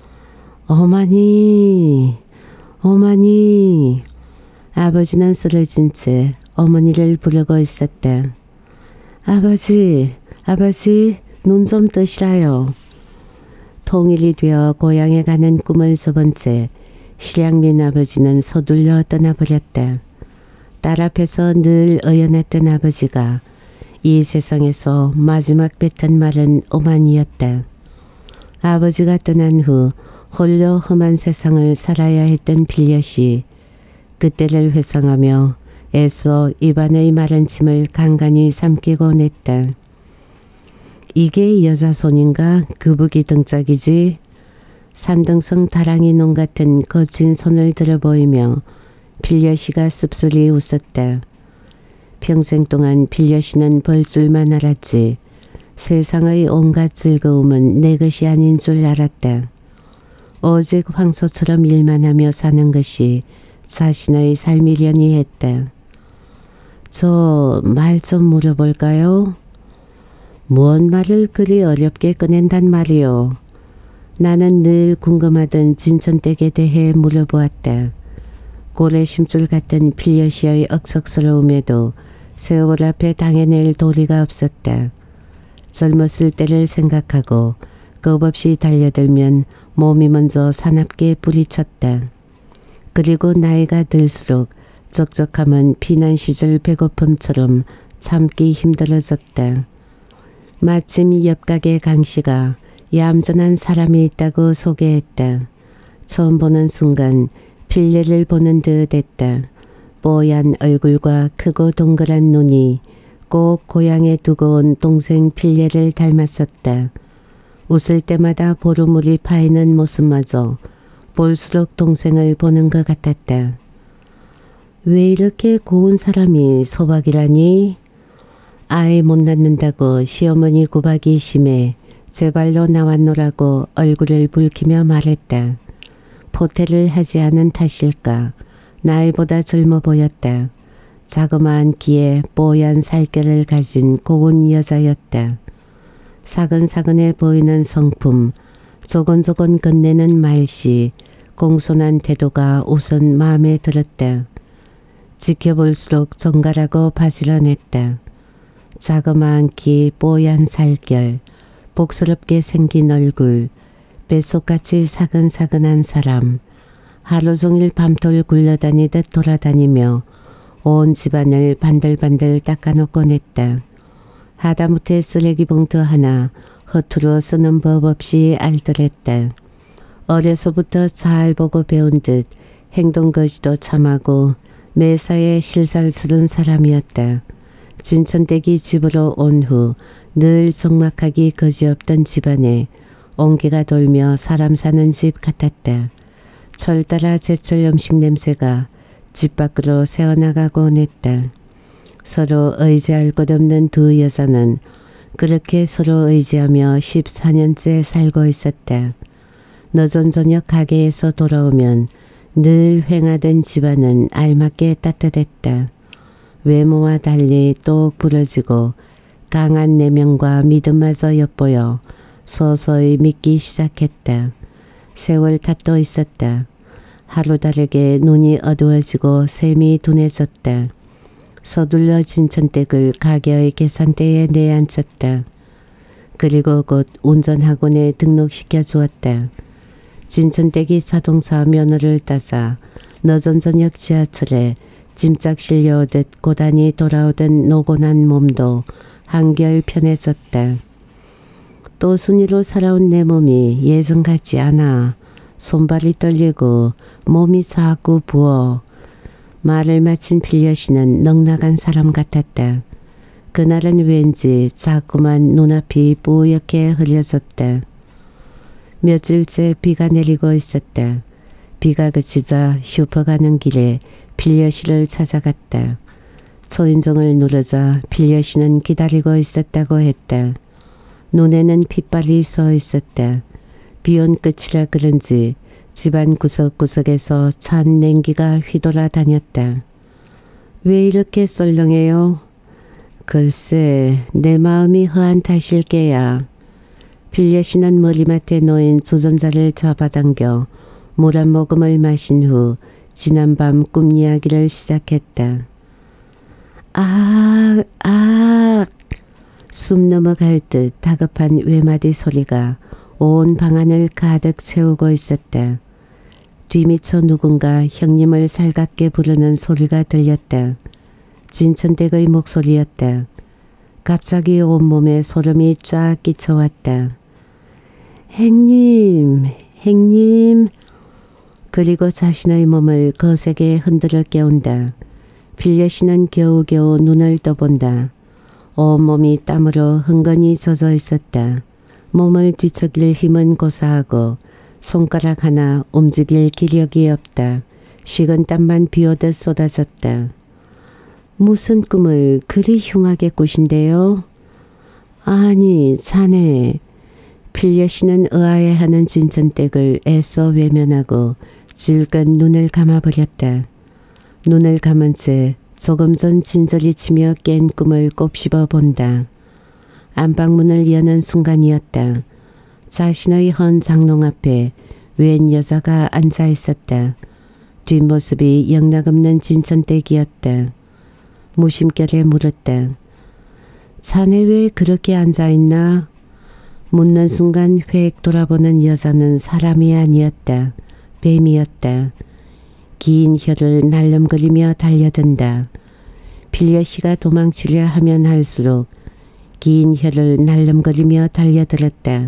어머니, 어머니. 아버지는 쓰러진 채 어머니를 부르고 있었다. 아버지, 아버지, 눈 좀 뜨시라요. 통일이 되어 고향에 가는 꿈을 접은 채 실향민 아버지는 서둘러 떠나버렸다. 딸 앞에서 늘 의연했던 아버지가 이 세상에서 마지막 뱉은 말은 오만이었다. 아버지가 떠난 후 홀로 험한 세상을 살아야 했던 필엿이 그때를 회상하며 애써 입안의 마른 침을 간간히 삼키고 냈다. 이게 여자 손인가 그북이 등짝이지. 산등성 다랑이 농 같은 거친 손을 들어 보이며 필엿이가 씁쓸히 웃었다. 평생 동안 필엿이는 벌줄만 알았지 세상의 온갖 즐거움은 내 것이 아닌 줄 알았다. 오직 황소처럼 일만 하며 사는 것이 자신의 삶이려니 했다. 저 말 좀 물어볼까요? 뭔 말을 그리 어렵게 꺼낸단 말이요. 나는 늘 궁금하던 진천댁에 대해 물어보았다. 고래심줄 같은 필엿이의 억척스러움에도 세월 앞에 당해낼 도리가 없었다. 젊었을 때를 생각하고 겁없이 달려들면 몸이 먼저 사납게 부리쳤다. 그리고 나이가 들수록 적적함은 피난 시절 배고픔처럼 참기 힘들어졌다. 마침 옆가게 강씨가 얌전한 사람이 있다고 소개했다. 처음 보는 순간 필례를 보는 듯 했다. 뽀얀 얼굴과 크고 동그란 눈이 꼭 고향에 두고 온 동생 필례를 닮았었다. 웃을 때마다 보루물이 파이는 모습마저 볼수록 동생을 보는 것 같았다. 왜 이렇게 고운 사람이 소박이라니? 아이 못 낳는다고 시어머니 구박이 심해 제발로 나왔노라고 얼굴을 붉히며 말했다. 포태를 하지 않은 탓일까 나이보다 젊어 보였다. 자그마한 키에 뽀얀 살결을 가진 고운 여자였다. 사근사근해 보이는 성품, 조곤조곤 건네는 말씨, 공손한 태도가 우선 마음에 들었다. 지켜볼수록 정갈하고 바지런했다. 자그마한 키, 뽀얀 살결, 복스럽게 생긴 얼굴, 뱃속같이 사근사근한 사람, 하루 종일 밤톨 굴러다니듯 돌아다니며 온 집안을 반들반들 닦아놓곤 했다. 하다못해 쓰레기 봉투 하나 허투루 쓰는 법 없이 알뜰했다. 어려서부터 잘 보고 배운 듯 행동거지도 참하고 매사에 실살스런 사람이었다. 진천댁이 집으로 온 후 늘 적막하기 거지없던 집안에 온기가 돌며 사람 사는 집 같았다. 철 따라 제철 음식 냄새가 집 밖으로 새어나가곤 했다. 서로 의지할 것 없는 두 여자는 그렇게 서로 의지하며 십사 년째 살고 있었다. 늦은 저녁 가게에서 돌아오면 늘 휑하던 집안은 알맞게 따뜻했다. 외모와 달리 똑 부러지고 강한 내면과 믿음마저 엿보여 서서히 믿기 시작했다. 세월 탓도 있었다. 하루 다르게 눈이 어두워지고 샘이 둔해졌다. 서둘러 진천댁을 가게의 계산대에 내앉혔다. 그리고 곧 운전학원에 등록시켜 주었다. 진천댁이 자동차 면허를 따사 늦은 저녁 지하철에 짐짝 실려오듯 고단히 돌아오던 노곤한 몸도 한결 편해졌다. 또 순이로 살아온 내 몸이 예전 같지 않아. 손발이 떨리고 몸이 자꾸 부어. 말을 마친 필엿이는 넉나간 사람 같았다. 그날은 왠지 자꾸만 눈앞이 뿌옇게 흐려졌다. 며칠째 비가 내리고 있었다. 비가 그치자 슈퍼 가는 길에 필려씨를 찾아갔다. 초인종을 누르자 필려씨는 기다리고 있었다고 했다. 눈에는 핏발이 서 있었다. 비온 끝이라 그런지 집안 구석구석에서 찬 냉기가 휘돌아 다녔다. 왜 이렇게 썰렁해요? 글쎄 내 마음이 허한 탓일게야. 필려씨는 머리맡에 놓인 주전자를 잡아당겨 물 한 모금을 마신 후 지난밤 꿈 이야기를 시작했다. 아, 아, 숨 넘어갈 듯 다급한 외마디 소리가 온 방안을 가득 채우고 있었다. 뒤미처 누군가 형님을 살갑게 부르는 소리가 들렸다. 진천댁의 목소리였다. 갑자기 온몸에 소름이 쫙 끼쳐왔다. 행님, 행님. 그리고 자신의 몸을 거세게 흔들어 깨운다. 필려씨는 겨우겨우 눈을 떠본다. 온몸이 땀으로 흥건히 젖어 있었다. 몸을 뒤척일 힘은 고사하고 손가락 하나 움직일 기력이 없다. 식은 땀만 비오듯 쏟아졌다. 무슨 꿈을 그리 흉하게 꾸신대요? 아니 자네. 필려씨는 의아해하는 진천댁을 애써 외면하고 질끈 눈을 감아버렸다. 눈을 감은 채 조금 전 진저리 치며 깬 꿈을 곱씹어 본다. 안방문을 여는 순간이었다. 자신의 헌 장롱 앞에 웬 여자가 앉아 있었다. 뒷모습이 영락없는 진천댁이었다. 무심결에 물었다. 자네 왜 그렇게 앉아있나? 묻는 순간 획 돌아보는 여자는 사람이 아니었다. 뱀이었다. 긴 혀를 날름거리며 달려든다. 필려씨가 도망치려 하면 할수록 긴 혀를 날름거리며 달려들었다.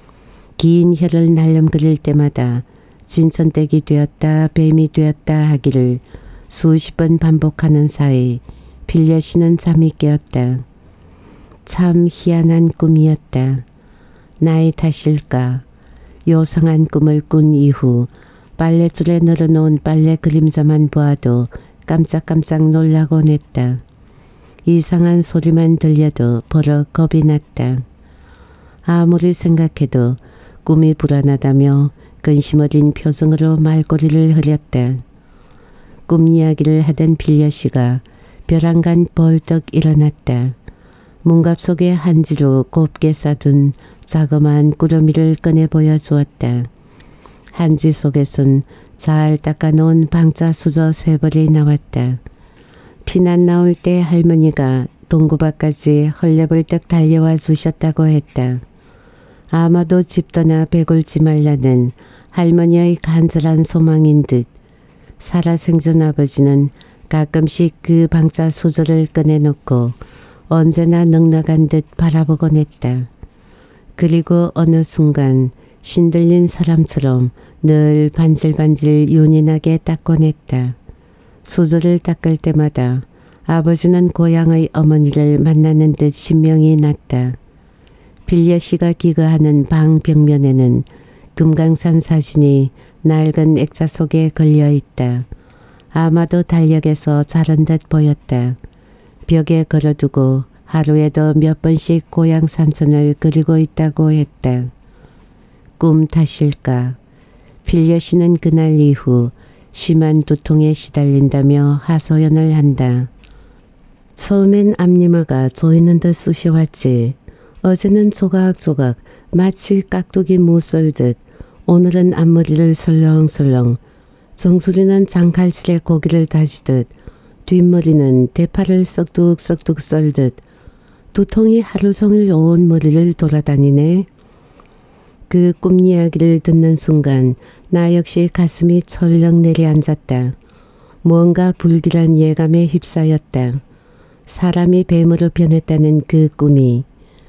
긴 혀를 날름거릴 때마다 진천댁이 되었다 뱀이 되었다 하기를 수십 번 반복하는 사이 필려씨는 잠이 깨었다. 참 희한한 꿈이었다. 나의 탓일까? 요상한 꿈을 꾼 이후 빨랫줄에 늘어놓은 빨래 그림자만 보아도 깜짝깜짝 놀라곤 했다. 이상한 소리만 들려도 버럭 겁이 났다. 아무리 생각해도 꿈이 불안하다며 근심 어린 표정으로 말꼬리를 흐렸다. 꿈 이야기를 하던 필려씨가 벼랑간 벌떡 일어났다. 문갑 속에 한지로 곱게 싸둔 자그마한 꾸러미를 꺼내 보여주었다. 한지 속에선 잘 닦아놓은 방자 수저 세 벌이 나왔다. 피난 나올 때 할머니가 동구밭까지 헐레벌떡 달려와 주셨다고 했다. 아마도 집 떠나 배골지 말라는 할머니의 간절한 소망인 듯 살아생전 아버지는 가끔씩 그 방자 수저를 꺼내놓고 언제나 넉넉한 듯 바라보곤 했다. 그리고 어느 순간 신들린 사람처럼 늘 반질반질 윤인하게 닦곤 했다. 수저를 닦을 때마다 아버지는 고향의 어머니를 만나는 듯 신명이 났다. 필려씨가 기거하는 방 벽면에는 금강산 사진이 낡은 액자 속에 걸려있다. 아마도 달력에서 자른 듯 보였다. 벽에 걸어두고 하루에도 몇 번씩 고향 산천을 그리고 있다고 했다. 꿈 탓일까? 필려씨는 그날 이후 심한 두통에 시달린다며 하소연을 한다. 처음엔 앞니마가 조이는 듯 쑤시왔지. 어제는 조각조각 마치 깍두기 무 썰듯 오늘은 앞머리를 설렁설렁 정수리는 장칼질에 고기를 다지듯 뒷머리는 대파를 썩둑썩둑 썰듯 두통이 하루 종일 온 머리를 돌아다니네. 그 꿈 이야기를 듣는 순간 나 역시 가슴이 철렁 내려앉았다. 무언가 불길한 예감에 휩싸였다. 사람이 뱀으로 변했다는 그 꿈이.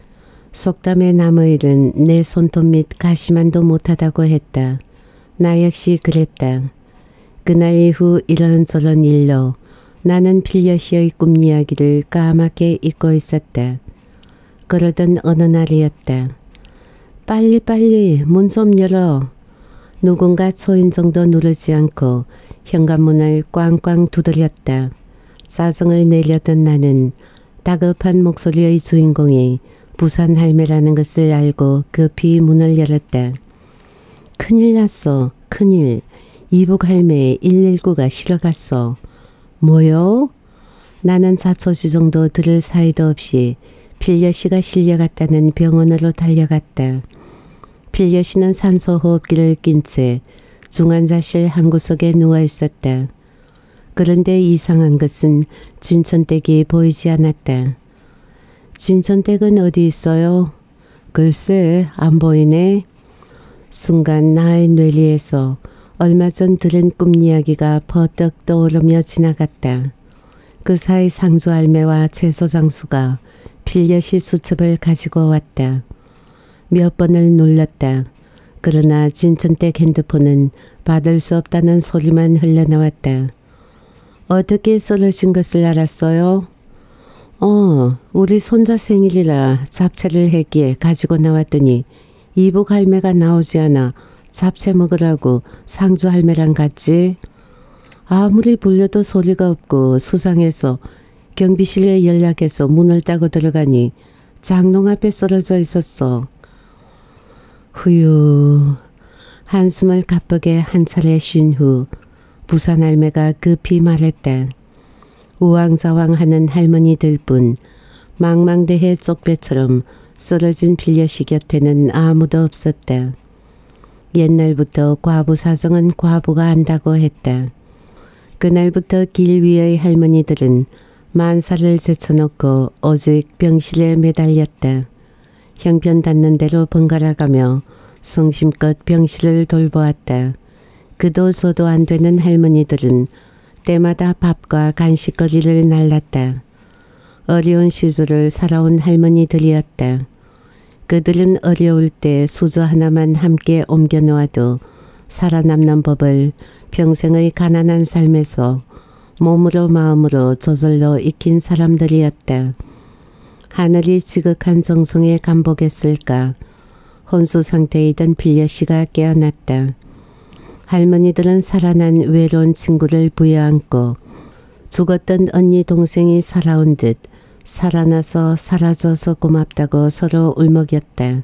속담의 나무일은 내 손톱 밑 가시만도 못하다고 했다. 나 역시 그랬다. 그날 이후 이런저런 일로 나는 필려시의 꿈 이야기를 까맣게 잊고 있었다. 그러던 어느 날이었다. 빨리빨리 문 좀 열어. 누군가 초인종도 누르지 않고 현관문을 꽝꽝 두드렸다. 짜증을 내려던 나는 다급한 목소리의 주인공이 부산 할매라는 것을 알고 급히 문을 열었다. 큰일 났어. 큰일. 이북 할매 일일구가 실어갔어. 뭐요? 나는 자초지종도 들을 사이도 없이 필려씨가 실려갔다는 병원으로 달려갔다. 필려씨는 산소호흡기를 낀 채 중환자실 한 구석에 누워있었다. 그런데 이상한 것은 진천댁이 보이지 않았다. 진천댁은 어디 있어요? 글쎄 안 보이네. 순간 나의 뇌리에서 얼마 전 들은 꿈 이야기가 퍼뜩 떠오르며 지나갔다. 그 사이 상주 할매와 채소 장수가 필려시 수첩을 가지고 왔다. 몇 번을 눌렀다. 그러나 진천댁 핸드폰은 받을 수 없다는 소리만 흘러나왔다. 어떻게 쓰러진 것을 알았어요? 어, 우리 손자 생일이라 잡채를 했기에 가지고 나왔더니 이북 할매가 나오지 않아 잡채 먹으라고 상주 할매랑 갔지. 아무리 불려도 소리가 없고 수상해서 경비실에 연락해서 문을 따고 들어가니 장롱 앞에 쓰러져 있었어. 후유. 한숨을 가쁘게 한 차례 쉰 후 부산 할매가 급히 말했다. 우왕좌왕하는 할머니들 뿐 망망대해 쪽배처럼 쓰러진 필려시 곁에는 아무도 없었다. 옛날부터 과부 사정은 과부가 안다고 했다. 그날부터 길 위의 할머니들은 만사를 제쳐놓고 오직 병실에 매달렸다. 형편 닿는 대로 번갈아가며 성심껏 병실을 돌보았다. 그도 저도 안 되는 할머니들은 때마다 밥과 간식거리를 날랐다. 어려운 시절을 살아온 할머니들이었다. 그들은 어려울 때 수저 하나만 함께 옮겨놓아도 살아남는 법을 평생의 가난한 삶에서 몸으로 마음으로 저절로 익힌 사람들이었다. 하늘이 지극한 정성에 감복했을까. 혼수 상태이던 필려씨가 깨어났다. 할머니들은 살아난 외로운 친구를 부여안고 죽었던 언니 동생이 살아온 듯 살아나서 살아줘서 고맙다고 서로 울먹였다.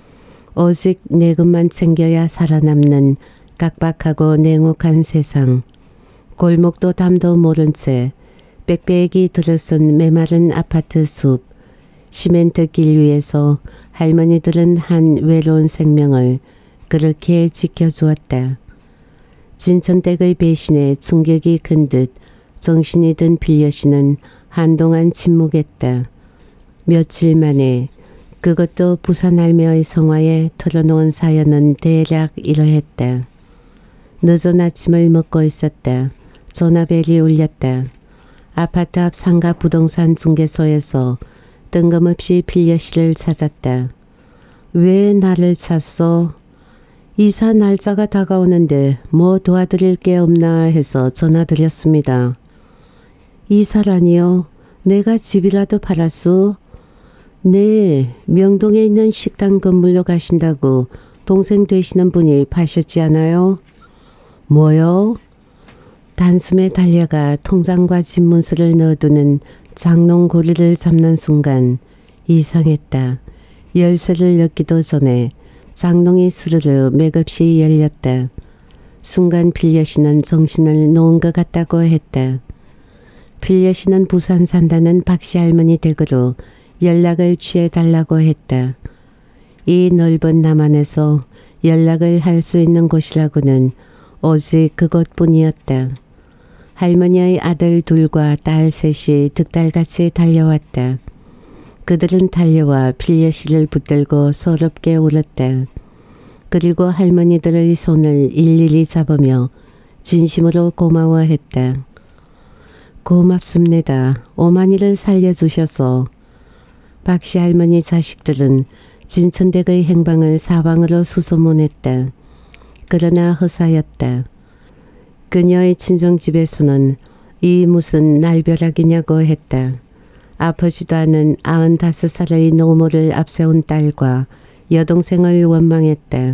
오직 내 것만 챙겨야 살아남는 각박하고 냉혹한 세상. 골목도 담도 모른 채 빽빽이 들어선 메마른 아파트 숲. 시멘트 길 위에서 할머니들은 한 외로운 생명을 그렇게 지켜주었다. 진천댁의 배신에 충격이 큰 듯 정신이 든 필려씨는 한동안 침묵했다. 며칠 만에 그것도 부산 할매의 성화에 털어놓은 사연은 대략 이러했다. 늦은 아침을 먹고 있었다. 전화벨이 울렸다. 아파트 앞 상가 부동산 중개소에서 뜬금없이 필려씨를 찾았다. 왜 나를 찾소? 이사 날짜가 다가오는데 뭐 도와드릴 게 없나 해서 전화드렸습니다. 이사라니요? 내가 집이라도 팔았소? 네, 명동에 있는 식당 건물로 가신다고 동생 되시는 분이 파셨지 않아요? 뭐요? 단숨에 달려가 통장과 집문서를 넣어두는 장롱고리를 잡는 순간 이상했다. 열쇠를 넣기도 전에 장롱이 스르르 맥없이 열렸다. 순간 필려씨는 정신을 놓은 것 같다고 했다. 필려씨는 부산 산다는 박씨 할머니 댁으로 연락을 취해달라고 했다. 이 넓은 남한에서 연락을 할 수 있는 곳이라고는 오직 그곳뿐이었다. 할머니의 아들 둘과 딸 셋이 득달같이 달려왔다. 그들은 달려와 필려씨를 붙들고 서럽게 울었다. 그리고 할머니들의 손을 일일이 잡으며 진심으로 고마워했다. 고맙습니다. 오만이를 살려주셔서. 박씨 할머니 자식들은 진천댁의 행방을 사방으로 수소문했다. 그러나 허사였다. 그녀의 친정집에서는 이 무슨 날벼락이냐고 했다. 아프지도 않은 아흔다섯 살의 노모를 앞세운 딸과 여동생을 원망했다.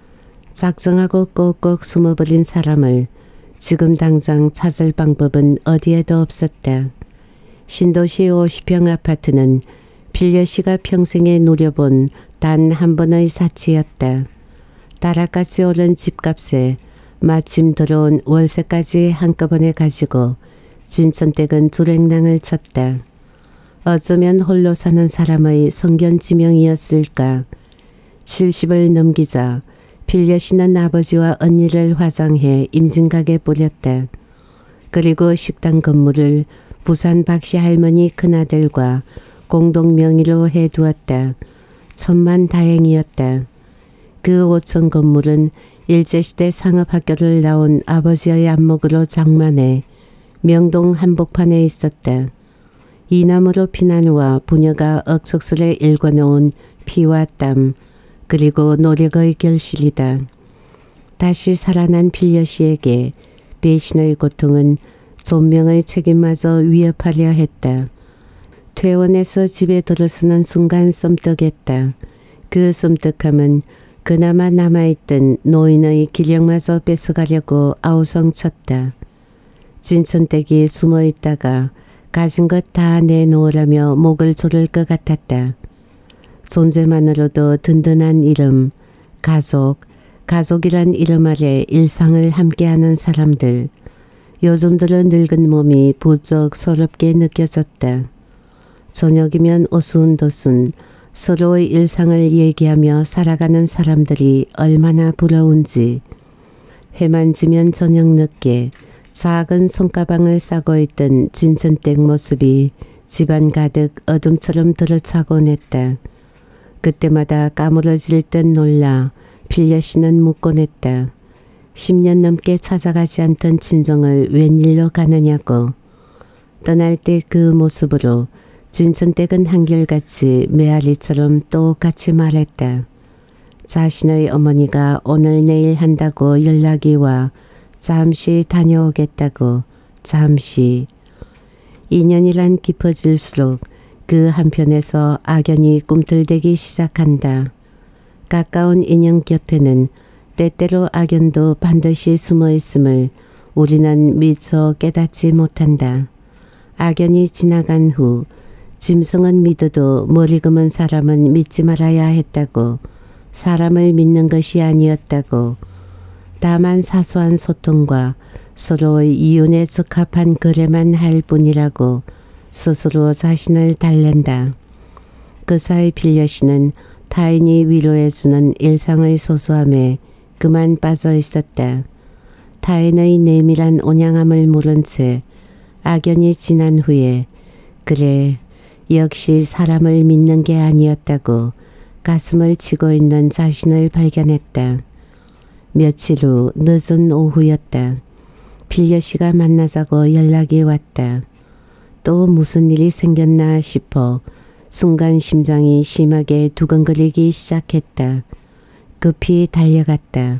작정하고 꼭꼭 숨어버린 사람을 지금 당장 찾을 방법은 어디에도 없었다. 신도시 오십 평 아파트는 필려 씨가 평생에 누려본 단 한 번의 사치였다. 따라같이 오른 집값에 마침 들어온 월세까지 한꺼번에 가지고 진천댁은 두랭랑을 쳤다. 어쩌면 홀로 사는 사람의 성견지명이었을까. 칠십을 넘기자 필려 씨는 아버지와 언니를 화장해 임진각에 뿌렸다. 그리고 식당 건물을 부산 박씨 할머니 큰아들과 공동 명의로 해두었다. 천만 다행이었다. 그 오천 건물은 일제시대 상업학교를 나온 아버지의 안목으로 장만해 명동 한복판에 있었다. 이남으로 피난와 부녀가 억척스레 일궈놓은 피와 땀 그리고 노력의 결실이다. 다시 살아난 필려 씨에게 배신의 고통은 존명의 책임마저 위협하려 했다. 퇴원해서 집에 들어서는 순간 섬뜩했다. 그 섬뜩함은 그나마 남아있던 노인의 기력마저 뺏어가려고 아우성쳤다. 진천댁이 숨어있다가 가진 것 다 내놓으라며 목을 조를 것 같았다. 존재만으로도 든든한 이름, 가족, 가족이란 이름 아래 일상을 함께하는 사람들. 요즘 들어 늙은 몸이 부쩍 서럽게 느껴졌다. 저녁이면 오순도순 서로의 일상을 얘기하며 살아가는 사람들이 얼마나 부러운지. 해만 지면 저녁 늦게 작은 손가방을 싸고 있던 진천댁 모습이 집안 가득 어둠처럼 들어차곤 했다. 그때마다 까무러질 듯 놀라 필려 씨는 묻곤 했다. 십 년 넘게 찾아가지 않던 친정을 웬일로 가느냐고. 떠날 때 그 모습으로 진천댁은 한결같이 메아리처럼 똑같이 말했다. 자신의 어머니가 오늘 내일 한다고 연락이 와 잠시 다녀오겠다고. 잠시. 인연이란 깊어질수록 그 한편에서 악연이 꿈틀대기 시작한다. 가까운 인연 곁에는 때때로 악연도 반드시 숨어있음을 우리는 미처 깨닫지 못한다. 악연이 지나간 후 짐승은 믿어도 머리 금은 사람은 믿지 말아야 했다고. 사람을 믿는 것이 아니었다고. 다만 사소한 소통과 서로의 이윤에 적합한 거래만 할 뿐이라고 스스로 자신을 달랜다. 그 사이 필려 씨는 타인이 위로해주는 일상의 소소함에 그만 빠져 있었다. 타인의 내밀한 온양함을 모른 채 악연이 지난 후에 그래 역시 사람을 믿는 게 아니었다고 가슴을 치고 있는 자신을 발견했다. 며칠 후 늦은 오후였다. 필려 씨가 만나자고 연락이 왔다. 또 무슨 일이 생겼나 싶어 순간 심장이 심하게 두근거리기 시작했다. 급히 달려갔다.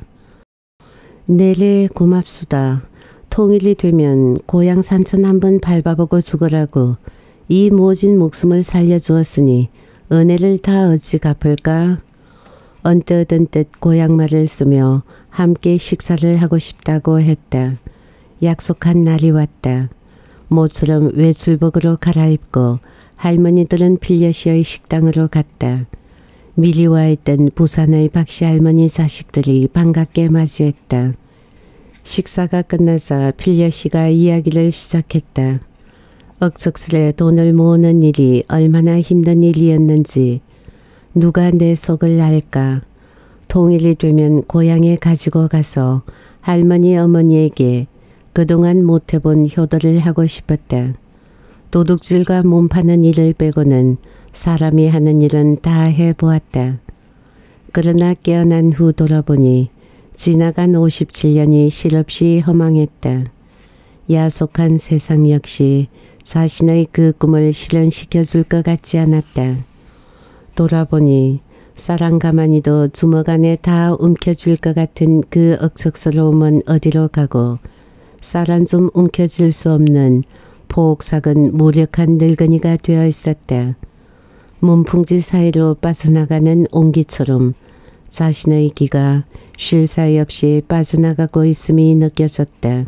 내래 고맙수다. 통일이 되면 고향 산천 한번 밟아보고 죽으라고 이 모진 목숨을 살려주었으니 은혜를 다 어찌 갚을까? 언뜻 언뜻 고향말을 쓰며 함께 식사를 하고 싶다고 했다. 약속한 날이 왔다. 모처럼 외출복으로 갈아입고 할머니들은 필려 씨의 식당으로 갔다. 미리 와 있던 부산의 박씨 할머니 자식들이 반갑게 맞이했다. 식사가 끝나자 필려 씨가 이야기를 시작했다. 억척스레 돈을 모으는 일이 얼마나 힘든 일이었는지 누가 내 속을 알까. 통일이 되면 고향에 가지고 가서 할머니 어머니에게 그동안 못해본 효도를 하고 싶었다. 도둑질과 몸 파는 일을 빼고는 사람이 하는 일은 다 해보았다. 그러나 깨어난 후 돌아보니 지나간 오십칠 년이 실없이 허망했다. 야속한 세상 역시 자신의 그 꿈을 실현시켜줄 것 같지 않았다. 돌아보니 쌀한 가마니도 주먹 안에 다 움켜줄 것 같은 그 억척스러움은 어디로 가고 쌀 좀 움켜쥘 수 없는 포옥삭은 무력한 늙은이가 되어 있었다. 문풍지 사이로 빠져나가는 옹기처럼 자신의 기가 쉴 사이 없이 빠져나가고 있음이 느껴졌다.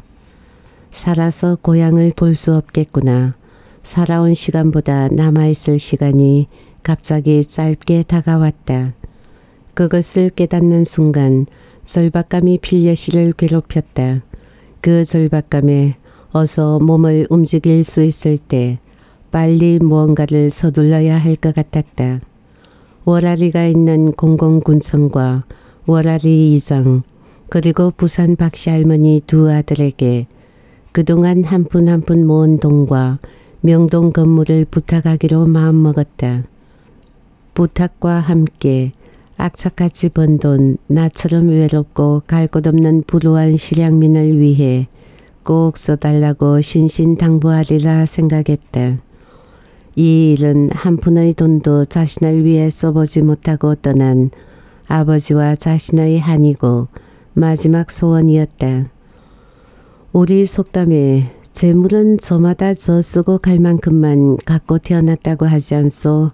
살아서 고향을 볼 수 없겠구나. 살아온 시간보다 남아있을 시간이 갑자기 짧게 다가왔다. 그것을 깨닫는 순간 절박감이 필려시를 괴롭혔다. 그 절박감에 어서 몸을 움직일 수 있을 때 빨리 무언가를 서둘러야 할 것 같았다. 월아리가 있는 공공군청과 월아리 이장 그리고 부산 박씨 할머니 두 아들에게 그동안 한 푼 한 푼 모은 돈과 명동 건물을 부탁하기로 마음먹었다. 부탁과 함께 악착같이 번 돈 나처럼 외롭고 갈 곳 없는 불우한 실향민을 위해 꼭 써달라고 신신당부하리라 생각했다. 이 일은 한 푼의 돈도 자신을 위해 써보지 못하고 떠난 아버지와 자신의 한이고 마지막 소원이었다. 우리 속담에 재물은 저마다 저 쓰고 갈 만큼만 갖고 태어났다고 하지 않소?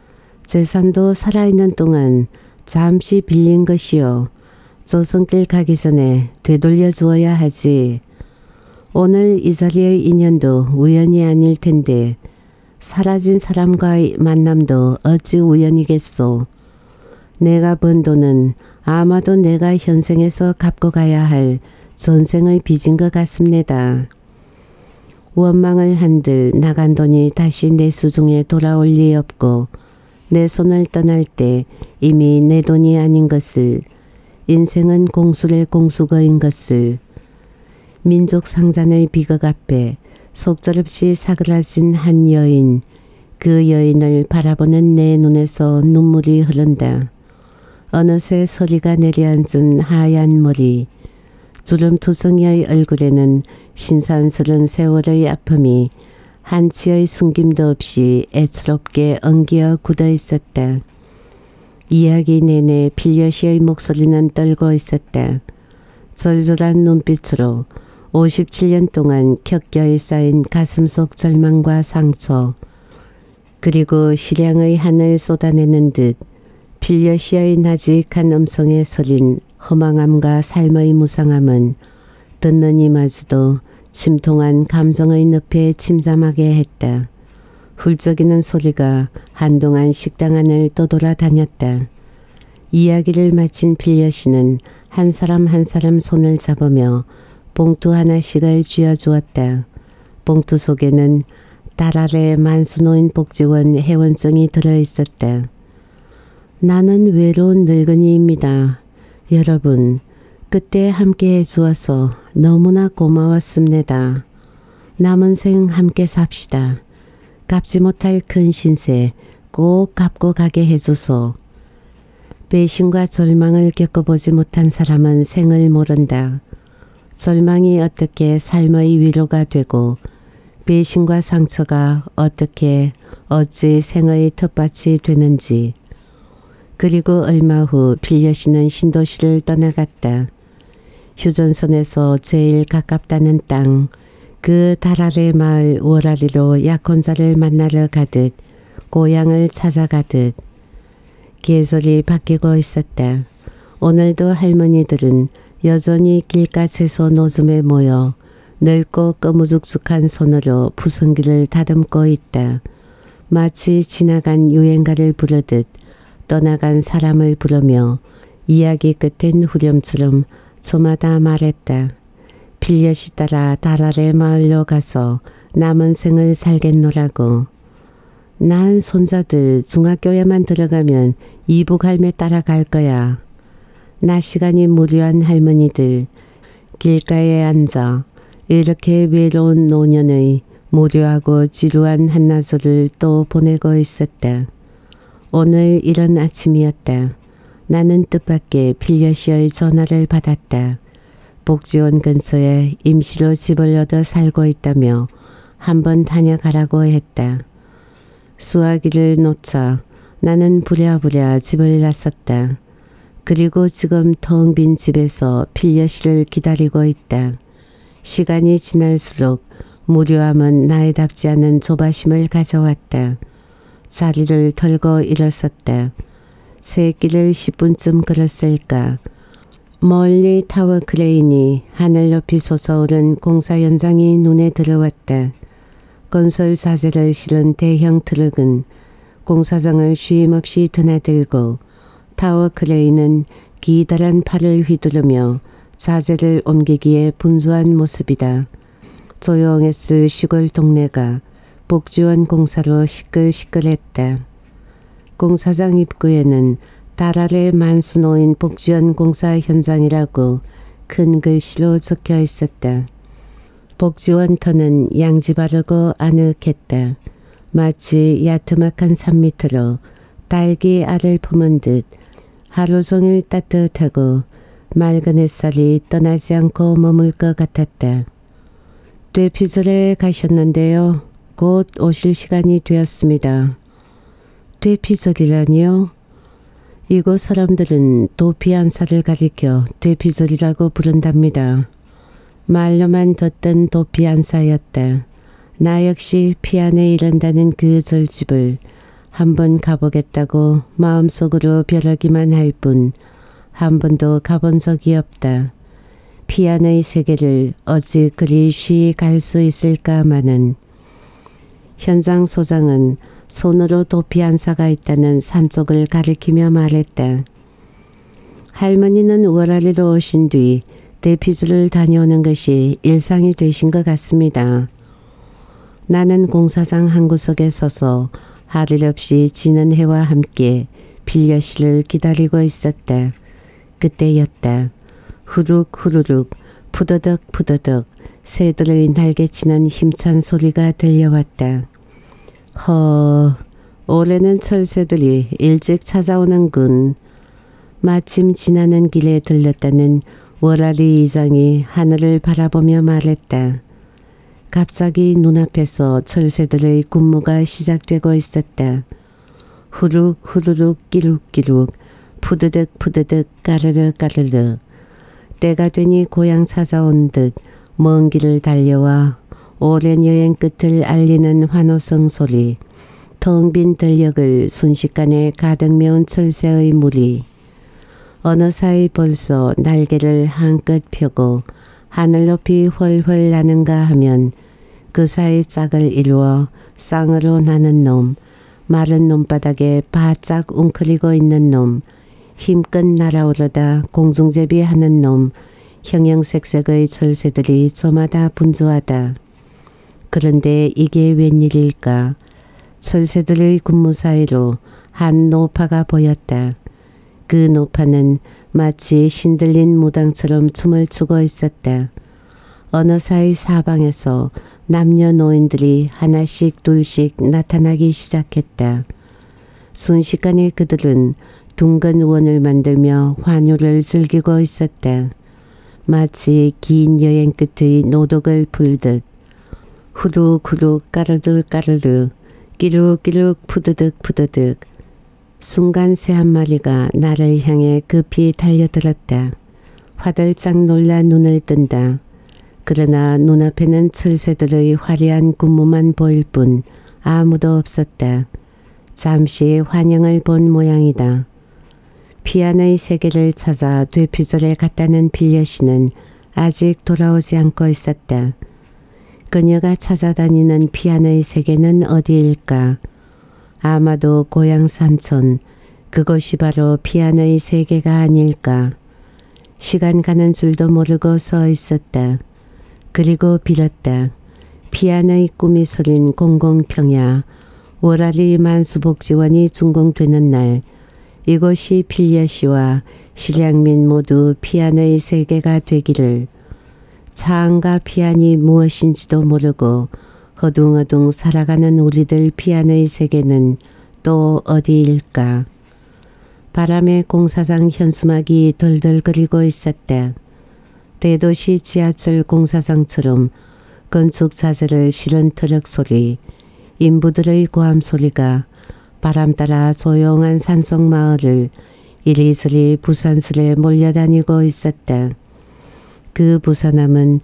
재산도 살아있는 동안 잠시 빌린 것이요. 조선길 가기 전에 되돌려 주어야 하지. 오늘 이 자리의 인연도 우연이 아닐 텐데 사라진 사람과의 만남도 어찌 우연이겠소. 내가 번 돈은 아마도 내가 현생에서 갚고 가야 할 전생의 빚인 것 같습니다. 원망을 한들 나간 돈이 다시 내 수중에 돌아올 리 없고 내 손을 떠날 때 이미 내 돈이 아닌 것을, 인생은 공술의 공수거인 것을, 민족 상잔의 비극 앞에 속절없이 사그라진 한 여인, 그 여인을 바라보는 내 눈에서 눈물이 흐른다. 어느새 서리가 내려앉은 하얀 머리, 주름투성이의 얼굴에는 신산스런 세월의 아픔이 한치의 숨김도 없이 애처롭게 엉겨 굳어 있었다. 이야기 내내 필려시의 목소리는 떨고 있었다. 절절한 눈빛으로 오십칠 년 동안 켜켜이 쌓인 가슴속 절망과 상처, 그리고 실향의 한을 쏟아내는 듯 필려시의 나직한 음성에 서린 허망함과 삶의 무상함은 듣는 이마저도 침통한 감정의 늪에 침잠하게 했다. 훌쩍이는 소리가 한동안 식당 안을 떠돌아다녔다. 이야기를 마친 필려시는 한 사람 한 사람 손을 잡으며 봉투 하나씩을 쥐어주었다. 봉투 속에는 달 아래 만수노인 복지원 회원증이 들어있었다. 나는 외로운 늙은이입니다. 여러분, 그때 함께 해주어서 너무나 고마웠습니다. 남은 생 함께 삽시다. 갚지 못할 큰 신세 꼭 갚고 가게 해줘서. 배신과 절망을 겪어보지 못한 사람은 생을 모른다. 절망이 어떻게 삶의 위로가 되고 배신과 상처가 어떻게 어찌 생의 텃밭이 되는지. 그리고 얼마 후 필려시는 신도시를 떠나갔다. 휴전선에서 제일 가깝다는 땅, 그 달 아래 마을 월아리로 약혼자를 만나러 가듯 고향을 찾아가듯 계절이 바뀌고 있었다. 오늘도 할머니들은 여전히 길가 채소 노점에 모여 늙고 꺼무죽죽한 손으로 부성기를 다듬고 있다. 마치 지나간 유행가를 부르듯 떠나간 사람을 부르며 이야기 끝엔 후렴처럼 저마다 말했다. 필려시 따라 달 아래 마을로 가서 남은 생을 살겠노라고. 난 손자들 중학교에만 들어가면 이북 할매 따라갈 거야. 낮 시간이 무료한 할머니들 길가에 앉아 이렇게 외로운 노년의 무료하고 지루한 한낮을 또 보내고 있었다. 오늘 이런 아침이었다. 나는 뜻밖의 필려시의 전화를 받았다. 복지원 근처에 임시로 집을 얻어 살고 있다며 한번 다녀가라고 했다. 수화기를 놓자 나는 부랴부랴 집을 나섰다. 그리고 지금 텅 빈 집에서 필려시를 기다리고 있다. 시간이 지날수록 무료함은 나에답지 않은 조바심을 가져왔다. 자리를 털고 일어섰다. 새끼를 십 분쯤 걸었을까. 멀리 타워 크레인이 하늘 높이 솟아오른 공사 현장이 눈에 들어왔다. 건설 사제를 실은 대형 트럭은 공사장을 쉼없이 드나들고 타워 크레인은 기다란 팔을 휘두르며 자재를 옮기기에 분주한 모습이다. 조용했을 시골 동네가 복지원 공사로 시끌시끌했다. 공사장 입구에는 달 아래 만수 놓인 복지원 공사 현장이라고 큰 글씨로 적혀 있었다. 복지원터는 양지 바르고 아늑했다. 마치 야트막한 산 밑으로 딸기 알을 품은 듯 하루 종일 따뜻하고 맑은 햇살이 떠나지 않고 머물 것 같았다. 되피설에 가셨는데요. 곧 오실 시간이 되었습니다. 되피설이라니요? 이곳 사람들은 도피안사를 가리켜 되피설이라고 부른답니다. 말로만 듣던 도피안사였다. 나 역시 피안에 이른다는 그 절집을 한번 가보겠다고 마음속으로 벼르기만 할 뿐 한 번도 가본 적이 없다. 피안의 세계를 어찌 그리 쉬이 갈 수 있을까마는. 현장 소장은 손으로 도피안사가 있다는 산 쪽을 가리키며 말했다. 할머니는 월아리로 오신 뒤 대피소를 다녀오는 것이 일상이 되신 것 같습니다. 나는 공사장 한 구석에 서서 할 일 없이 지는 해와 함께 필려씨를 기다리고 있었다. 그때였다. 후룩 후루룩 푸드덕 푸드덕 새들의 날개치는 힘찬 소리가 들려왔다. 허, 올해는 철새들이 일찍 찾아오는군. 마침 지나는 길에 들렸다는 월아리 이장이 하늘을 바라보며 말했다. 갑자기 눈앞에서 철새들의 군무가 시작되고 있었다. 후룩 후루룩 끼룩끼룩 푸드득 푸드득 까르르 까르르. 때가 되니 고향 찾아온 듯 먼 길을 달려와 오랜 여행 끝을 알리는 환호성 소리. 텅 빈 들녘을 순식간에 가득 메운 철새의 무리. 어느 사이 벌써 날개를 한껏 펴고 하늘 높이 훨훨 나는가 하면 그 사이 짝을 이루어 쌍으로 나는 놈, 마른 논바닥에 바짝 웅크리고 있는 놈, 힘껏 날아오르다 공중제비하는 놈, 형형색색의 철새들이 저마다 분주하다. 그런데 이게 웬일일까? 철새들의 군무 사이로 한 노파가 보였다. 그 노파는 마치 신들린 무당처럼 춤을 추고 있었다. 어느 사이 사방에서 남녀노인들이 하나씩 둘씩 나타나기 시작했다. 순식간에 그들은 둥근 원을 만들며 환호를 즐기고 있었다. 마치 긴 여행 끝의 노독을 풀듯. 후룩후룩 까르르 까르르 끼룩끼룩 푸드득 푸드득. 순간 새 한 마리가 나를 향해 급히 달려들었다. 화들짝 놀라 눈을 뜬다. 그러나 눈앞에는 철새들의 화려한 군무만 보일 뿐 아무도 없었다. 잠시 환영을 본 모양이다. 피안의 세계를 찾아 되피절에 갔다는 필려씨는 아직 돌아오지 않고 있었다. 그녀가 찾아다니는 피안의 세계는 어디일까? 아마도 고향 산촌, 그곳이 바로 피안의 세계가 아닐까. 시간 가는 줄도 모르고 서 있었다. 그리고 빌었다. 피안의 꿈이 서린 공공평야, 월아리 만수복지원이 준공되는 날, 이곳이 필려씨와 실향민 모두 피안의 세계가 되기를. 차안과 피안이 무엇인지도 모르고 허둥허둥 살아가는 우리들 피안의 세계는 또 어디일까. 바람에 공사장 현수막이 덜덜거리고 있었다. 대도시 지하철 공사장처럼 건축 자재를 실은 트럭 소리, 인부들의 고함 소리가 바람 따라 조용한 산속 마을을 이리저리 부산스레 몰려다니고 있었다. 그 부산함은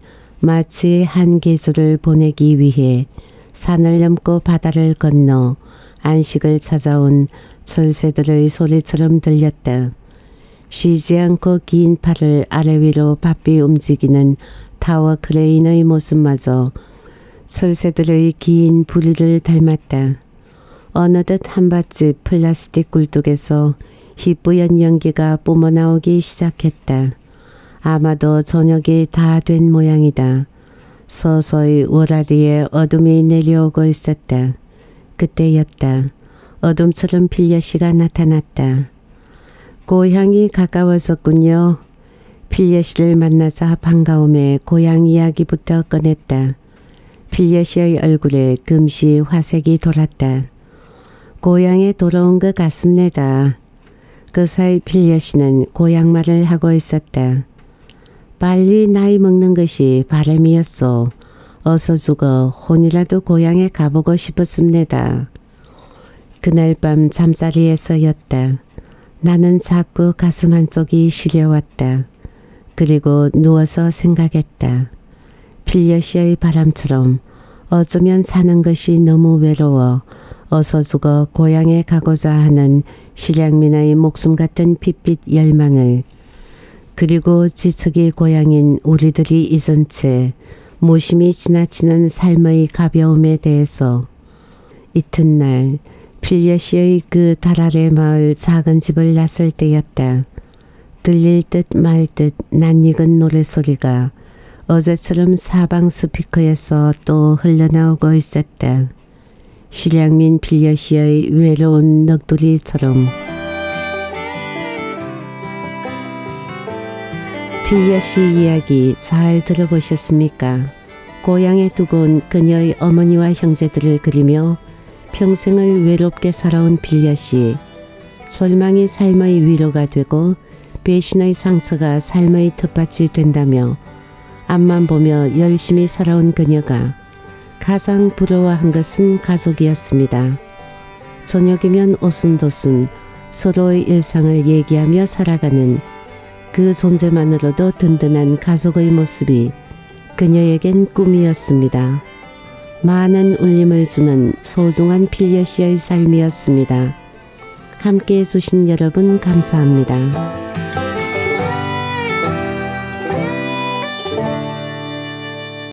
마치 한 계절을 보내기 위해 산을 넘고 바다를 건너 안식을 찾아온 철새들의 소리처럼 들렸다. 쉬지 않고 긴 팔을 아래 위로 바삐 움직이는 타워 크레인의 모습마저 철새들의 긴 부리를 닮았다. 어느덧 한밭집 플라스틱 굴뚝에서 희뿌연 연기가 뿜어나오기 시작했다. 아마도 저녁이 다 된 모양이다. 서서히 월아리에 어둠이 내려오고 있었다. 그때였다. 어둠처럼 필려씨가 나타났다. 고향이 가까워졌군요. 필려씨를 만나자 반가움에 고향 이야기부터 꺼냈다. 필려씨의 얼굴에 금시 화색이 돌았다. 고향에 돌아온 것 같습니다. 그 사이 필려씨는 고향 말을 하고 있었다. 빨리 나이 먹는 것이 바람이었소. 어서 죽어 혼이라도 고향에 가보고 싶었습니다. 그날 밤 잠자리에서였다. 나는 자꾸 가슴 한쪽이 시려왔다. 그리고 누워서 생각했다. 필려씨의 바람처럼 어쩌면 사는 것이 너무 외로워 어서 죽어 고향에 가고자 하는 실향민의 목숨 같은 핏빛 열망을, 그리고 지척이 고향인 우리들이 잊은 채 무심히 지나치는 삶의 가벼움에 대해서. 이튿날 필려씨의 그 달 아래 마을 작은 집을 나설 때였다. 들릴 듯 말 듯 낯익은 노랫소리가 어제처럼 사방 스피커에서 또 흘러나오고 있었다. 실향민 필려씨의 외로운 넋두리처럼. 필려씨 이야기 잘 들어보셨습니까? 고향에 두고 온 그녀의 어머니와 형제들을 그리며 평생을 외롭게 살아온 필려씨. 절망이 삶의 위로가 되고 배신의 상처가 삶의 텃밭이 된다며 앞만 보며 열심히 살아온 그녀가 가장 부러워한 것은 가족이었습니다. 저녁이면 오순도순 서로의 일상을 얘기하며 살아가는 그 존재만으로도 든든한 가족의 모습이 그녀에겐 꿈이었습니다. 많은 울림을 주는 소중한 필려씨의 삶이었습니다. 함께해 주신 여러분 감사합니다.